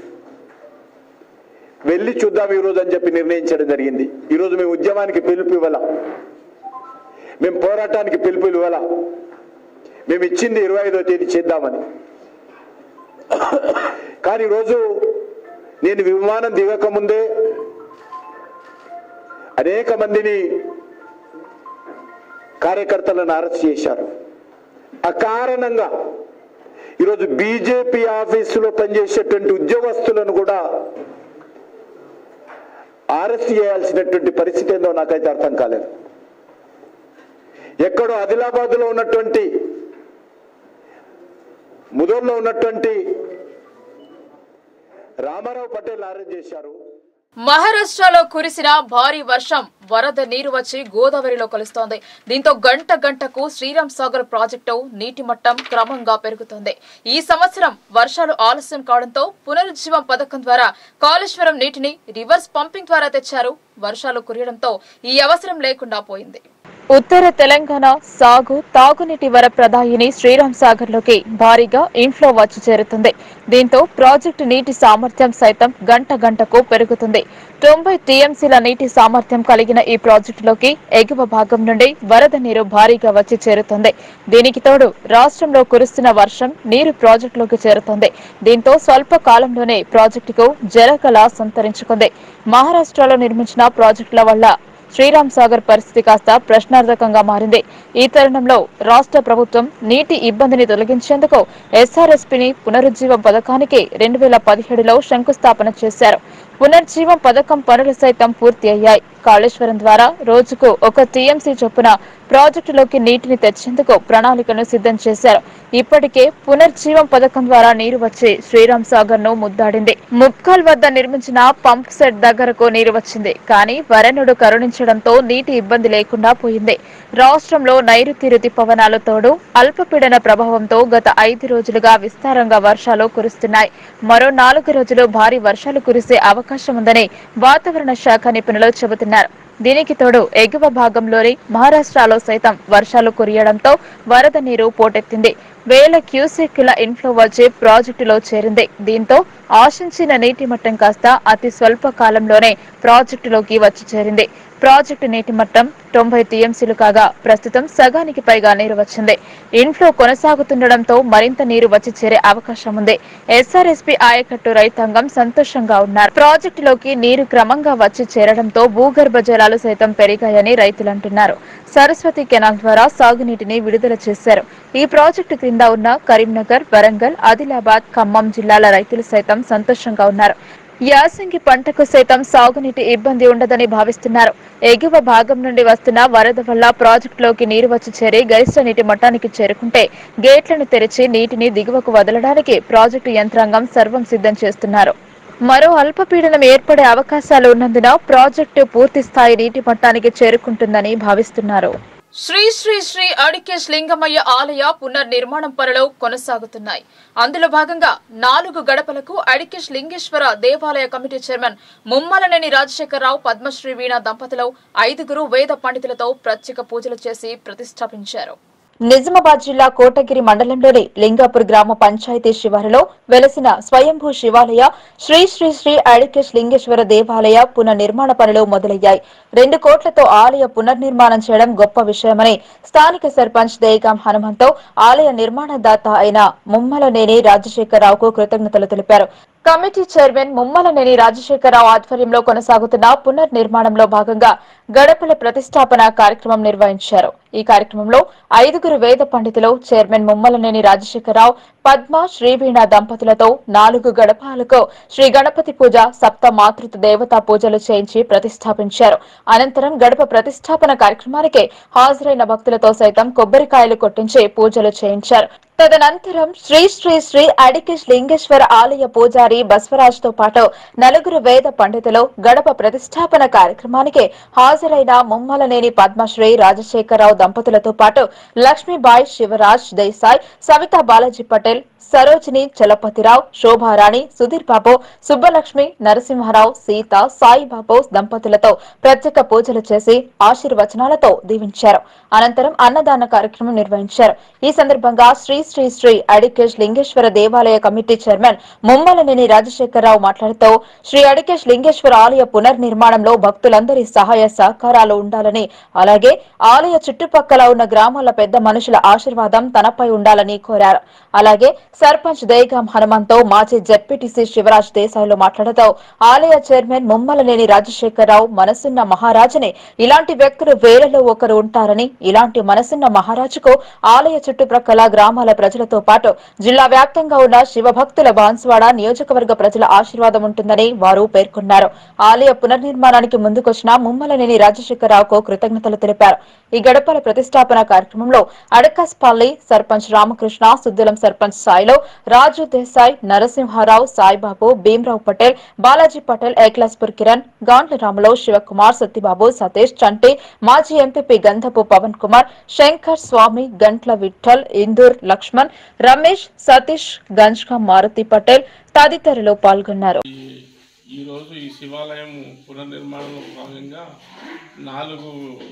వెళ్ళి చూద్దాం ఈరోజు అని చెప్పి నిర్ణయించడం జరిగింది. ఈరోజు మేము ఉద్యమానికి పిలుపు ఇవ్వాల, మేము పోరాటానికి పిలుపు ఇవ్వాల. మేము ఇచ్చింది ఇరవై ఐదో తేదీ చేద్దామని. కానీ ఈరోజు నేను విమానం దిగకముందే అనేక మందిని కార్యకర్తలను అరెస్ట్ చేశారు. అకారణంగా ఈరోజు బీజేపీ ఆఫీసులో పనిచేసేటువంటి ఉద్యోగస్తులను కూడా అరెస్ట్ చేయాల్సినటువంటి పరిస్థితి ఏందో నాకైతే అర్థం కాలేదు. ఎక్కడో ఆదిలాబాద్లో ఉన్నటువంటి, ముదోల్లో ఉన్నటువంటి రామారావు పటేల్ అరెస్ట్ చేశారు. మహారాష్ట్రలో కురిసిన భారీ వర్షం వరద నీరు వచ్చి గోదావరిలో కలుస్తోంది. దీంతో గంట గంటకు శ్రీరామ్ సాగర్ ప్రాజెక్టు నీటి మట్టం క్రమంగా పెరుగుతోంది. ఈ సంవత్సరం వర్షాలు ఆలస్యం కావడంతో పునరుజ్జీవం పథకం ద్వారా కాళేశ్వరం నీటిని రివర్స్ పంపింగ్ ద్వారా తెచ్చారు. వర్షాలు కురియడంతో ఈ అవసరం లేకుండా పోయింది. ఉత్తర తెలంగాణ సాగు తాగునీటి వరప్రదాయిని శ్రీరామ్ సాగర్ లోకి భారీగా ఇన్ఫ్లో వచ్చి చేరుతుంది. దీంతో ప్రాజెక్టు నీటి సామర్థ్యం సైతం గంట గంటకు పెరుగుతుంది. తొంభై టీఎంసీల నీటి సామర్థ్యం కలిగిన ఈ ప్రాజెక్టులోకి ఎగువ భాగం నుండి వరద నీరు భారీగా వచ్చి చేరుతుంది. దీనికి తోడు రాష్ట్రంలో కురుస్తున్న వర్షం నీరు ప్రాజెక్టులోకి చేరుతుంది. దీంతో స్వల్ప కాలంలోనే ప్రాజెక్టుకు జలకళ సంతరించుకుంది. మహారాష్ట్రలో నిర్మించిన ప్రాజెక్టుల వల్ల శ్రీరామ్ సాగర్ పరిస్థితి కాస్త ప్రశ్నార్థకంగా మారింది. ఈ తరుణంలో రాష్ట్ర ప్రభుత్వం నీటి ఇబ్బందిని తొలగించేందుకు ఎస్ఆర్ఎస్పీని పునరుజ్జీవం పథకానికి రెండు వేల పదిహేడులో శంకుస్థాపన చేశారు. పునర్జీవం పథకం పనులు సైతం పూర్తి అయ్యాయి. కాళేశ్వరం ద్వారా రోజుకు ఒక టీఎంసీ చొప్పున ప్రాజెక్టులోకి నీటిని తెచ్చేందుకు ప్రణాళికను సిద్ధం చేశారు. ఇప్పటికే పునర్జీవం పథకం ద్వారా నీరు వచ్చి శ్రీరామ్ సాగర్ ను ముద్దాడింది. ముప్కాల్ వద్ద నిర్మించిన పంప్ సెట్ దగ్గరకు నీరు వచ్చింది. కానీ వరుణుడు కరుణించడంతో నీటి ఇబ్బంది లేకుండా పోయింది. రాష్ట్రంలో నైరుతి రుతుపవనాలు తోడు అల్పపీడన ప్రభావంతో గత ఐదు రోజులుగా విస్తారంగా వర్షాలు కురుస్తున్నాయి. మరో నాలుగు రోజులు భారీ వర్షాలు కురిసే అవకాశం ఉందని వాతావరణ శాఖ నిపుణులు చెబుతున్నారు. దీనికి తోడు ఎగువ భాగంలోని మహారాష్ట్రలో సైతం వర్షాలు కురియడంతో వరద నీరు పోటెత్తింది. వేల క్యూసెక్కుల ఇన్ఫ్లో వచ్చి ప్రాజెక్టులో చేరింది. దీంతో ఆశించిన నీటి మట్టం కాస్త అతి స్వల్ప కాలంలోనే ప్రాజెక్టులోకి వచ్చి చేరింది. ప్రాజెక్టు నీటి మట్టం తొంభై టీఎంసీలు కాగా ప్రస్తుతం సగానికి పైగా నీరు వచ్చింది. ఇన్ఫ్లో కొనసాగుతుండటంతో మరింత నీరు వచ్చి చేరే అవకాశం ఉంది. ఎస్ఆర్ఎస్పీ ఆయకట్టు రైతాంగం సంతోషంగా ఉన్నారు. ప్రాజెక్టులోకి నీరు క్రమంగా వచ్చి చేరడంతో భూగర్భ జలాలు సైతం పెరిగాయని రైతులంటున్నారు. సరస్వతి కెనాల్ ద్వారా సాగునీటిని విడుదల చేశారు. ఈ ప్రాజెక్టు క్రింద ఉన్న కరీంనగర్, వరంగల్, ఆదిలాబాద్, ఖమ్మం జిల్లాల రైతులు సైతం సంతోషంగా ఉన్నారు. యాసంగి పంటకు సైతం సాగునీటి ఇబ్బంది ఉండదని భావిస్తున్నారు. ఎగువ భాగం నుండి వస్తున్న వరద వల్ల ప్రాజెక్టులోకి నీరు వచ్చి చేరి గరిష్ట నీటి మట్టానికి చేరుకుంటే గేట్లను తెరిచి నీటిని దిగువకు వదలడానికి ప్రాజెక్టు యంత్రాంగం సర్వం సిద్ధం చేస్తున్నారు. మరో అల్పపీడనం ఏర్పడే అవకాశాలు ఉన్నందున ప్రాజెక్టు పూర్తి స్థాయి నీటి మట్టానికి చేరుకుంటుందని భావిస్తున్నారు. శ్రీ శ్రీ శ్రీ అడికేష్ లింగమయ్య ఆలయ పునర్నిర్మాణం పనులు కొనసాగుతున్నాయి. అందులో భాగంగా నాలుగు గడపలకు అడికేష్ లింగేశ్వర దేవాలయ కమిటీ చైర్మన్ ముమ్మలనేని రాజశేఖరరావు, పద్మశ్రీ వీణ దంపతులు ఐదుగురు వేద పండితులతో ప్రత్యేక పూజలు చేసి ప్రతిష్టాపించారు. నిజామాబాద్ జిల్లా కోటగిరి మండలంలోని లింగాపూర్ గ్రామ పంచాయతీ శివారులో వెలసిన స్వయంభూ శివాలయ శ్రీ శ్రీ శ్రీ అడికేష్ లింగేశ్వర దేవాలయ పునర్నిర్మాణ పనులు మొదలయ్యాయి. రెండు కోట్లతో ఆలయ పునర్నిర్మాణం చేయడం గొప్ప విషయమని స్థానిక సర్పంచ్ దేగాం హనుమంతో ఆలయ నిర్మాణదాత అయిన ముమ్మలనేని రాజశేఖరరావుకు కృతజ్ఞతలు తెలిపారు. కమిటీ చైర్మన్ ముమ్మలనేని రాజశేఖరరావు ఆధ్వర్యంలో కొనసాగుతున్న పునర్నిర్మాణంలో భాగంగా గడపల ప్రతిష్టాపన కార్యక్రమం నిర్వహించారు. ఈ కార్యక్రమంలో ఐదుగురు వేద పండితులు, చైర్మన్ ముమ్మలనేని రాజశేఖరరావు, పద్మ, శ్రీవీణ దంపతులతో నాలుగు గడపాలకు శ్రీ గణపతి పూజ, సప్త మాతృత్వ దేవతా పూజలు చేయించి ప్రతిష్టాపించారు. అనంతరం గడప ప్రతిష్టాపన కార్యక్రమానికి హాజరైన భక్తులతో సైతం కొబ్బరికాయలు కొట్టించి పూజలు చేయించారు. తదనంతరం శ్రీ శ్రీ శ్రీ అడికేష్ లింగేశ్వర ఆలయ పూజారి బస్వరాజ్ తో పాటు నలుగురు వేద పండితులు గడప ప్రతిష్టాపన కార్యక్రమానికి హాజరైన ముమ్మలనేని పద్మశ్రీ రాజశేఖరరావు దంపతులతో పాటు లక్ష్మీబాయి, శివరాజ్ దేశాయ్, సవితా బాలాజీ పటేల్, సరోజిని చలపతిరావు, శోభారాణి, సుధీర్ బాబు, సుబ్బలక్ష్మి, నరసింహారావు, సీత, సాయిబాబు దంపతులతో ప్రత్యేక పూజలు చేసి ఆశీర్వచనాలతో దీవించారు. అనంతరం అన్నదాన కార్యక్రమం నిర్వహించారు. ఈ సందర్భంగా శ్రీ శ్రీ శ్రీ అడికేష్ లింగేశ్వర దేవాలయ కమిటీ చైర్మన్ ముమ్మలనేని రాజశేఖరరావు మాట్లాడుతూ శ్రీ అడికేష్ లింగేశ్వర ఆలయ పునర్నిర్మాణంలో భక్తులందరి సహాయ సహకారాలు ఉండాలని, అలాగే ఆలయ చుట్టుపక్కల ఉన్న గ్రామాల పెద్ద మనుషుల ఆశీర్వాదం తనపై ఉండాలని కోరారు. అలాగే సర్పంచ్ దేగాం హనుమంతో మాజీ జెడ్పీటీసీ శివరాజ్ దేశాయ్లో మాట్లాడుతూ ఆలయ చైర్మన్ ముమ్మలనేని రాజశేఖరరావు మనసున్న మహారాజుని, ఇలాంటి వ్యక్తులు వేలలో ఒకరు ఉంటారని, ఇలాంటి మనసున్న మహారాజుకు ఆలయ చుట్టుప్రక్కల గ్రామాల ప్రజలతో పాటు జిల్లా వ్యాప్తంగా ఉన్న శివభక్తుల బాన్స్వాడ నియోజకవర్గ ప్రజల ఆశీర్వాదం ఉంటుందని వారు పేర్కొన్నారు. ఆలయ పునర్నిర్మాణానికి ముందుకొచ్చిన ముమ్మలనేని రాజశేఖరరావుకు కృతజ్ఞతలు తెలిపారు. ఈ గడపల ప్రతిష్టాపన కార్యక్రమంలో అడకాస్పల్లి సర్పంచ్ రామకృష్ణ, సుద్దులం సర్పంచ్ స్థాయిలో రాజు దేశాయ్, నరసింహారావు, సాయిబాబు, భీమరావు పటేల్, బాలాజీ పటేల్, ఏక్లాస్పూర్ కిరణ్, గాండ్ల రాములు, శివకుమార్, సత్యబాబు, సతీష్, చంటి, మాజీ ఎంపీపీ గంధపు పవన్ కుమార్, శంకర్ స్వామి, గంట్ల విఠల్, ఇందూర్ లక్ష్మణ్, రమేష్, సతీష్, గంజ్గా మారుతి పటేల్ తదితరులు పాల్గొన్నారు. ఈ రోజు ఈ శివాలయం పునర్నిర్మాణంలో భాగంగా నాలుగు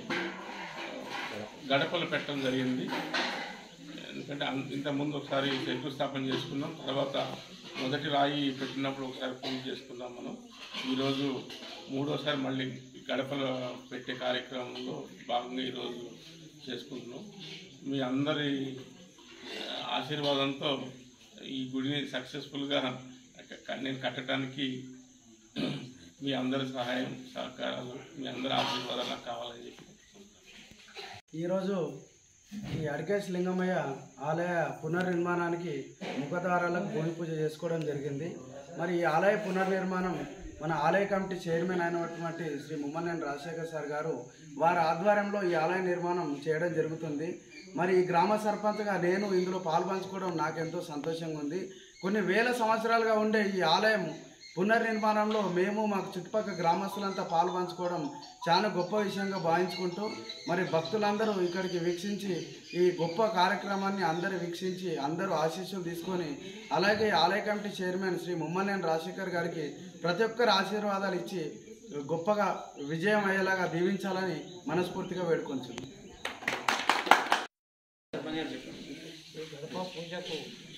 గడపలు పెట్టడం జరిగింది. ఎందుకంటే ఇంతకుముందు ఒకసారి శంకుస్థాపన చేసుకున్నాం, తర్వాత మొదటి రాయి పెట్టినప్పుడు ఒకసారి పూజ చేసుకున్నాం మనం. ఈరోజు మూడోసారి మళ్ళీ గడపలు పెట్టే కార్యక్రమంలో భాగంగా ఈరోజు చేసుకుంటున్నాం. మీ అందరి ఆశీర్వాదంతో ఈ గుడిని సక్సెస్ఫుల్గా నేను కట్టడానికి మీ అందరి సహాయం సహకారాలు మీ అందరి ఆశీర్వాదాలు నాకు కావాలని చెప్పి ఈరోజు ఈ అడికేశ్ లింగమయ్య ఆలయ పునర్నిర్మాణానికి ముఖద్వారాలకు భూమి పూజ చేసుకోవడం జరిగింది. మరి ఈ ఆలయ పునర్నిర్మాణం మన ఆలయ కమిటీ చైర్మన్ అయినటువంటి శ్రీ ముమ్మనేని రాజశేఖర్ సార్ గారు వారి ఆధ్వర్యంలో ఈ ఆలయ నిర్మాణం చేయడం జరుగుతుంది. మరి ఈ గ్రామ సర్పంచ్గా నేను ఇందులో పాల్పంచుకోవడం నాకెంతో సంతోషంగా ఉంది. కొన్ని వేల సంవత్సరాలుగా ఉండే ఈ ఆలయం పునర్నిర్మాణంలో మేము మాకు చుట్టుపక్కల గ్రామస్తులంతా పాల్పంచుకోవడం చాలా గొప్ప విషయంగా భావించుకుంటూ మరి భక్తులందరూ ఇక్కడికి వీక్షించి ఈ గొప్ప కార్యక్రమాన్ని అందరూ వీక్షించి అందరూ ఆశీస్సులు తీసుకొని అలాగే ఆలయ కమిటీ చైర్మన్ శ్రీ ముమ్మనేని రాజశేఖర్ గారికి ప్రతి ఒక్కరు ఆశీర్వాదాలు ఇచ్చి గొప్పగా విజయం అయ్యేలాగా దీవించాలని మనస్ఫూర్తిగా వేడుకొంచున్నాం. గడప పూజకు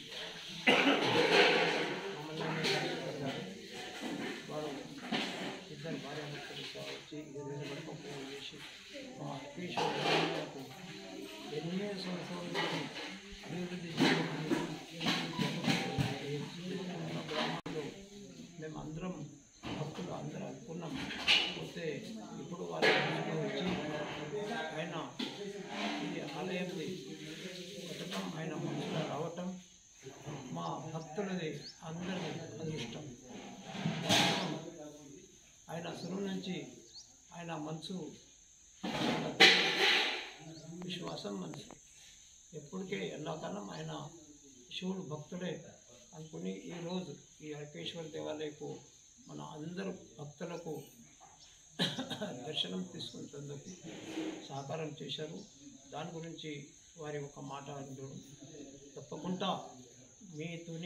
వారు ఇద్దరు భార్య భర్తలు వచ్చి ఈరోజు గడప పూజ చేసి మా అర్పేశ్వరకు ఎన్నో సంవత్సరాల నుంచి అభివృద్ధి గ్రామంలో మేము అందరం భక్తులు అందరూ అనుకున్నాం. పోతే ఇప్పుడు వారి వచ్చి ఆయన ఈ ఆలయంది కట్టడం ఆయన మనసులో రావటం మా భక్తులది అందరి అదృష్టం. ఆయన సురు నుంచి ఆయన మనసు విశ్వాసం మనసు ఎప్పటికే ఎల్లకాలం ఆయన శివుడు భక్తులే అనుకుని ఈరోజు ఈ అర్కేశ్వర దేవాలయకు మన అందరు భక్తులకు దర్శనం తీసుకునేందుకు సహకారం చేశారు. దాని గురించి వారి ఒక మాట అంటూ తప్పకుండా మీతోని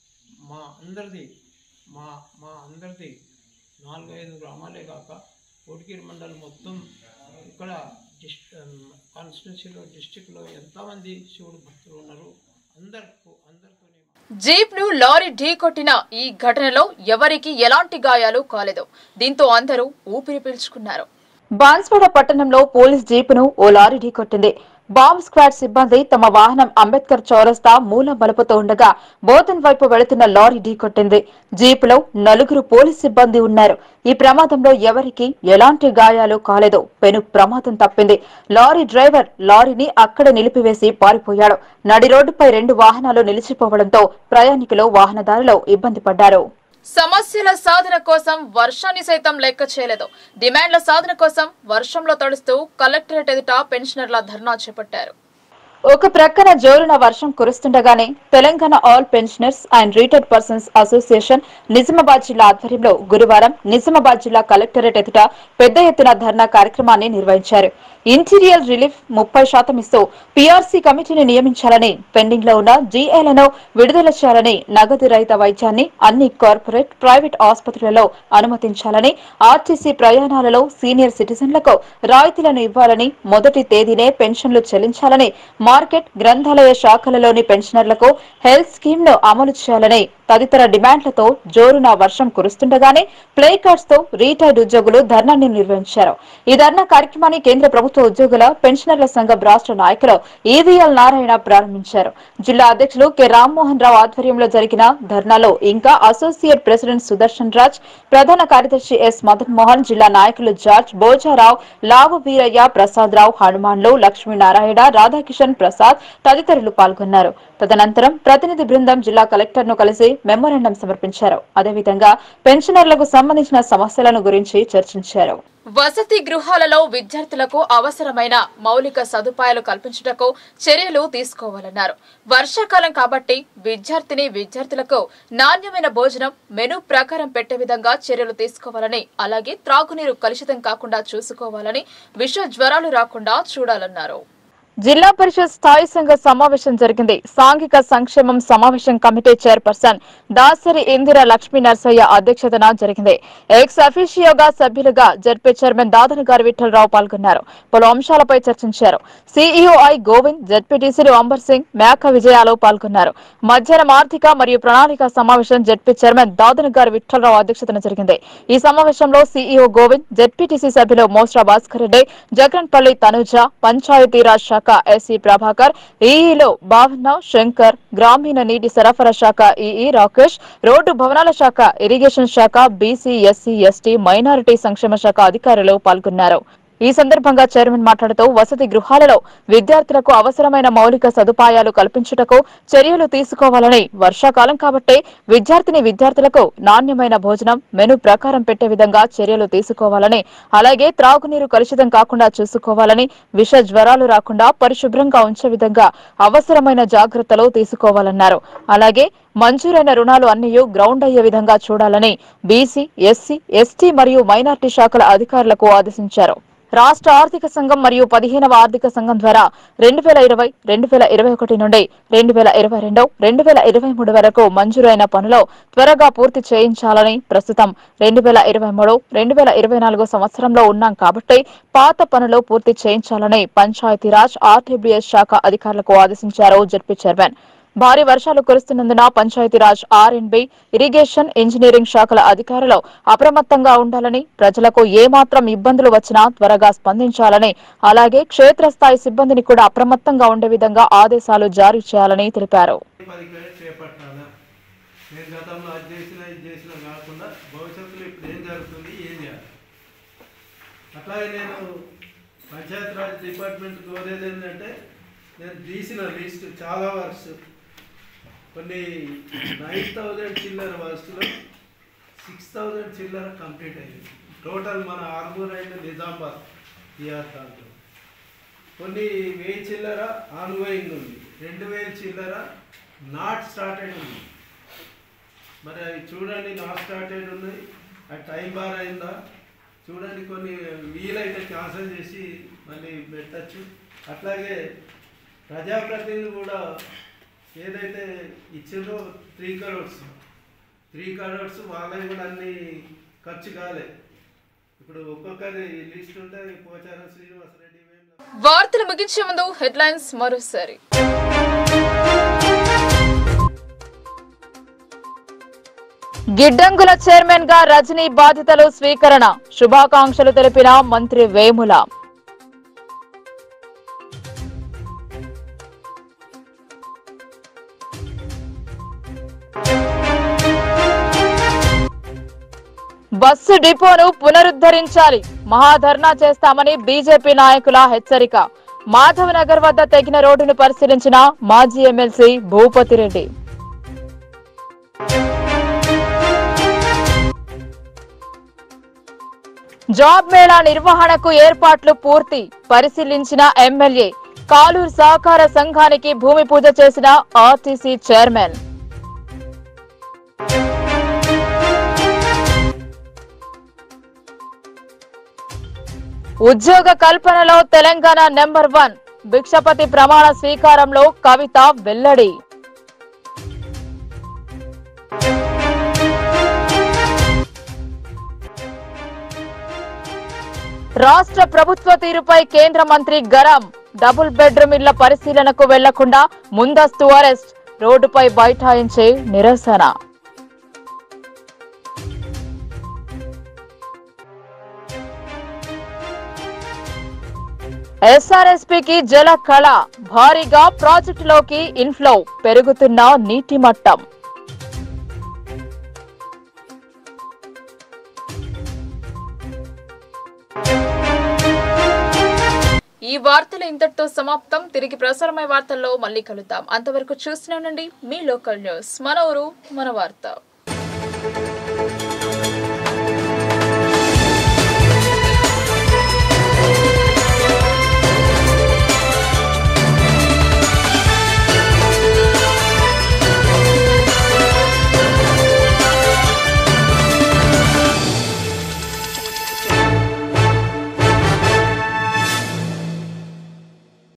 మా అందరిది మా మా అందరిది నాలుగైదు గ్రామాలే కాక కోటిగిరి మండలం మొత్తం ఇక్కడ డిస్ కాన్స్టిట్యున్సీలో డిస్టిక్లో ఎంతమంది శివుడు భక్తులు ఉన్నారు అందరికీ అందరితో జీప్ ను లారీ ఢీకొట్టిన ఈ ఘటనలో ఎవరికి ఎలాంటి గాయాలు కాలేదు. దీంతో అందరూ ఊపిరి పీల్చుకున్నారు. బాన్స్వాడ పట్టణంలో పోలీస్ జీపును ఓ లారీ ఢీకొట్టింది. బాంబ్ స్క్వాడ్ సిబ్బంది తమ వాహనం అంబేద్కర్ చౌరస్తా మూల మలుపుతో ఉండగా బోధన్ వైపు వెళుతున్న లారీ ఢీకొట్టింది. జీపులో నలుగురు పోలీస్ సిబ్బంది ఉన్నారు. ఈ ప్రమాదంలో ఎవరికి ఎలాంటి గాయాలు కాలేదు. పెను ప్రమాదం తప్పింది. లారీ డ్రైవర్ లారీని అక్కడ నిలిపివేసి పారిపోయాడు. నడి రోడ్డుపై రెండు వాహనాలు నిలిచిపోవడంతో ప్రయాణికులు వాహనదారులు ఇబ్బంది పడ్డారు. సమస్యల సాధన కోసం వర్షాన్ని సైతం లెక్క చేయలేదు. డిమాండ్ల సాధన కోసం వర్షంలో తడుస్తూ కలెక్టరేట్ ఎదుట పెన్షనర్ల ధర్నా చేపట్టారు. ఒక ప్రక్కన జోరున వర్షం కురుస్తుండగానే Telangana all pensioners and retired persons association Nizamabad జిల్లా ఆధ్వర్యంలో గురువారం నిజామాబాద్ జిల్లా కలెక్టరేట్ ఎదుట పెద్ద ఎత్తున ధర్నా కార్యక్రమాన్ని నిర్వహించారు. ఇంటీరియర్ రిలీఫ్ ముప్పై శాతం ఇస్తూ పీఆర్సీ కమిటీని నియమించాలని, పెండింగ్ లో ఉన్న జీఏలను విడుదల చేయాలని, నగదు రహిత వైద్యాన్ని అన్ని కార్పొరేట్ ప్రైవేట్ ఆసుపత్రులలో అనుమతించాలని, ఆర్టీసీ ప్రయాణాలలో సీనియర్ సిటిజన్లకు రాయితీలను ఇవ్వాలని, మొదటి తేదీనే పెన్షన్లు చెల్లించాలని, మార్కెట్ గ్రంథాలయ శాఖలలోని పెన్షనర్లకు హెల్త్ స్కీమ్ ను అమలు చేయాలని తదితర డిమాండ్లతో జోరున వర్షం కురుస్తుండగానే ప్లే కార్డ్స్ తో రిటైర్డ్ ఉద్యోగులు ధర్నాన్ని నిర్వహించారు. ఈ ధర్నా కార్యక్రమాన్ని కేంద్ర ప్రభుత్వ ఉద్యోగుల పెన్షనర్ల సంఘం రాష్ట్ర నాయకులు ఈవీఎల్ నారాయణ ప్రారంభించారు. జిల్లా అధ్యక్షులు కె రామ్మోహన్ రావు ఆధ్వర్యంలో జరిగిన ధర్నాలో ఇంకా అసోసియేట్ ప్రెసిడెంట్ సుదర్శన్ రాజ్, ప్రధాన కార్యదర్శి ఎస్ మదన్ మోహన్, జిల్లా నాయకులు జార్జ్, బోజారావు, లావు వీరయ్య, ప్రసాద్ రావు, హనుమాన్లు, లక్ష్మీనారాయణ, రాధాకిషన్ ప్రసాద్ తదితరులు పాల్గొన్నారు. తదనంతరం ప్రతినిధి బృందం జిల్లా కలెక్టర్ ను కలిసి మెమోరాండం సమర్పించారు. అదేవిధంగా పెన్షనర్లకు సంబంధించిన సమస్యలను గురించి చర్చించారు. వసతి గృహాలలో విద్యార్థులకు అవసరమైన మౌలిక సదుపాయాలు కల్పించుటకు చర్యలు తీసుకోవాలన్నారు. వర్షాకాలం కాబట్టి విద్యార్థిని విద్యార్థులకు నాణ్యమైన భోజనం మెనూ ప్రకారం పెట్టే విధంగా చర్యలు తీసుకోవాలని, అలాగే త్రాగునీరు కలుషితం కాకుండా చూసుకోవాలని, విష జ్వరాలు రాకుండా చూడాలన్నారు. జిల్లా పరిషత్ స్థాయి సంఘ సమావేశం జరిగింది. సాంఘిక సంక్షేమం సమావేశం కమిటీ చైర్పర్సన్ దాసరి ఇందిర లక్ష్మీ నర్సయ్య అధ్యక్షతన జరిగింది. ఎక్స్ అఫీషియోగా సభ్యులుగా జడ్పీ చైర్మన్ దాదన గారి విఠలరావు పాల్గొన్నారు. పలు అంశాలపై చర్చించారు. సీఈఓఐ గోవింద్, జడ్పీటీసీలు అంబర్ సింగ్, మేక విజయాలు పాల్గొన్నారు. మధ్యాహ్నం ఆర్థిక మరియు ప్రణాళిక సమావేశం జడ్పీ చైర్మన్ దాదన గారి విఠలరావు అధ్యక్షతన జరిగింది. ఈ సమావేశంలో సీఈఓ గోవింద్, జడ్పీటీసీ సభ్యులు మోస్రా భాస్కర్ రెడ్డి, జగన్పల్లి తనుజ, పంచాయతీరాజ్ శాఖ శాఖ ఎస్సీ ప్రభాకర్, ఈఈలో భావన శంకర్, గ్రామీణ నీటి సరఫరా శాఖ ఈఈ రాకేష్, రోడ్డు భవనాల శాఖ, ఇరిగేషన్ శాఖ, బీసీ ఎస్సీ ఎస్టీ మైనారిటీ సంక్షేమ శాఖ అధికారులు పాల్గొన్నారు. ఈ సందర్భంగా చైర్మన్ మాట్లాడుతూ వసతి గృహాలలో విద్యార్థులకు అవసరమైన మౌలిక సదుపాయాలు కల్పించుటకు చర్యలు తీసుకోవాలని, వర్షాకాలం కాబట్టి విద్యార్థిని విద్యార్థులకు నాణ్యమైన భోజనం మెను ప్రకారం పెట్టే విధంగా చర్యలు తీసుకోవాలని, అలాగే త్రాగునీరు కలుషితం కాకుండా చూసుకోవాలని, విష జ్వరాలు రాకుండా పరిశుభ్రంగా ఉంచే విధంగా అవసరమైన జాగ్రత్తలు తీసుకోవాలన్నారు. అలాగే మంజూరైన రుణాలు అన్నీ గ్రౌండ్ అయ్యే విధంగా చూడాలని బీసీ, ఎస్సీ, ఎస్టీ మరియు మైనార్టీ శాఖల అధికారులకు ఆదేశించారు. రాష్ట్ర ఆర్థిక సంఘం మరియు పదిహేనవ ఆర్థిక సంఘం ద్వారా రెండు వేల ఇరవై రెండు వేల ఇరవై ఒకటి నుండి రెండు వేల ఇరవై రెండు రెండు వేల ఇరవై మూడు వరకు మంజూరైన పనులు త్వరగా పూర్తి చేయించాలని, ప్రస్తుతం రెండు వేల ఇరవై మూడు రెండు వేల ఇరవై నాలుగు సంవత్సరంలో ఉన్నాం కాబట్టి పాత పనులు పూర్తి చేయించాలని పంచాయతీరాజ్ ఆర్టీబీఎస్ శాఖ అధికారులకు ఆదేశించారు జెడ్పీ చైర్మన్. భారీ వర్షాలు కురుస్తున్నందున పంచాయతీరాజ్ ఆర్ఎండ్బి, ఇరిగేషన్, ఇంజనీరింగ్ శాఖల అధికారులు అప్రమత్తంగా ఉండాలని, ప్రజలకు ఏమాత్రం ఇబ్బందులు వచ్చినా త్వరగా స్పందించాలని, అలాగే క్షేత్రస్థాయి సిబ్బందిని కూడా అప్రమత్తంగా ఉండే విధంగా ఆదేశాలు జారీ చేయాలని తెలిపారు. కొన్ని నైన్ థౌజండ్ చిల్లర వర్క్స్లో సిక్స్ థౌజండ్ చిల్లర కంప్లీట్ అయింది. టోటల్ మన ఆర్మూర్ అండ్ నిజామాబాద్ టీఆర్ దాంట్లో కొన్ని వెయ్యి చిల్లర ఆన్గోయింగ్ ఉంది, రెండు వేల చిల్లర నాట్ స్టార్టెడ్ ఉంది. మరి అవి చూడండి, నాట్ స్టార్టెడ్ ఉన్నాయి, అది టైం బార్ అయిందా చూడండి. కొన్ని వీలైతే క్యాన్సిల్ చేసి మళ్ళీ పెట్టచ్చు. అట్లాగే ప్రజాప్రతినిధులు కూడా ఏదైతే ఇచ్చిందో త్రీ కరోడ్స్ త్రీ కరోడ్స్ వాళ్ళవి కూడా అన్ని ఖర్చు కాలే. ఇప్పుడు ఒక్కొక్కరి లిస్ట్ ఉంటే పోచారం శ్రీనివాసరెడ్డి. వార్తలు ముగించే ముందు హెడ్లైన్స్ మరోసారి. గిడ్డంగుల చైర్మన్ గా రజనీ బాధ్యతలు స్వీకరణ, శుభాకాంక్షలు తెలిపిన మంత్రి వేముల. బస్సు డిపోను పునరుద్ధరించాలి, మహాధర్నా చేస్తామని బీజేపీ నాయకుల హెచ్చరిక. మాధవనగర్ వద్ద తెగిన రోడ్డును పరిశీలించిన మాజీ ఎమ్మెల్సీ భూపతిరెడ్డి. జాబ్ మేళా నిర్వహణకు ఏర్పాట్లు పూర్తి, పరిశీలించిన ఎమ్మెల్యే. కాలూరు సహకార సంఘానికి భూమి పూజ చేసిన ఆర్టీసీ చైర్మన్. ఉద్యోగ కల్పనలో తెలంగాణ నెంబర్ వన్, భిక్షపతి ప్రమాణ స్వీకారంలో కవిత వెల్లడి. రాష్ట్ర ప్రభుత్వ తీరుపై కేంద్ర మంత్రి గరం, డబుల్ బెడ్రూమ్ ఇళ్ల పరిశీలనకు వెళ్లకుండా ముందస్తు అరెస్ట్, రోడ్డుపై బైఠాయించే నిరసన. ఎస్ఆర్ఎస్పీకి జల కళ, భారీగా ప్రాజెక్టులోకి ఇన్ఫ్లో, పెరుగుతున్న నీటి మట్టం. ఈ వార్తలు ఇంతటితో సమాప్తం. తిరిగి ప్రసారమై వార్తల్లో మళ్ళీ కలుద్దాం. అంతవరకు చూస్తూనే ఉండండి మీ లోకల్ న్యూస్. మన ఊరు మన వార్త.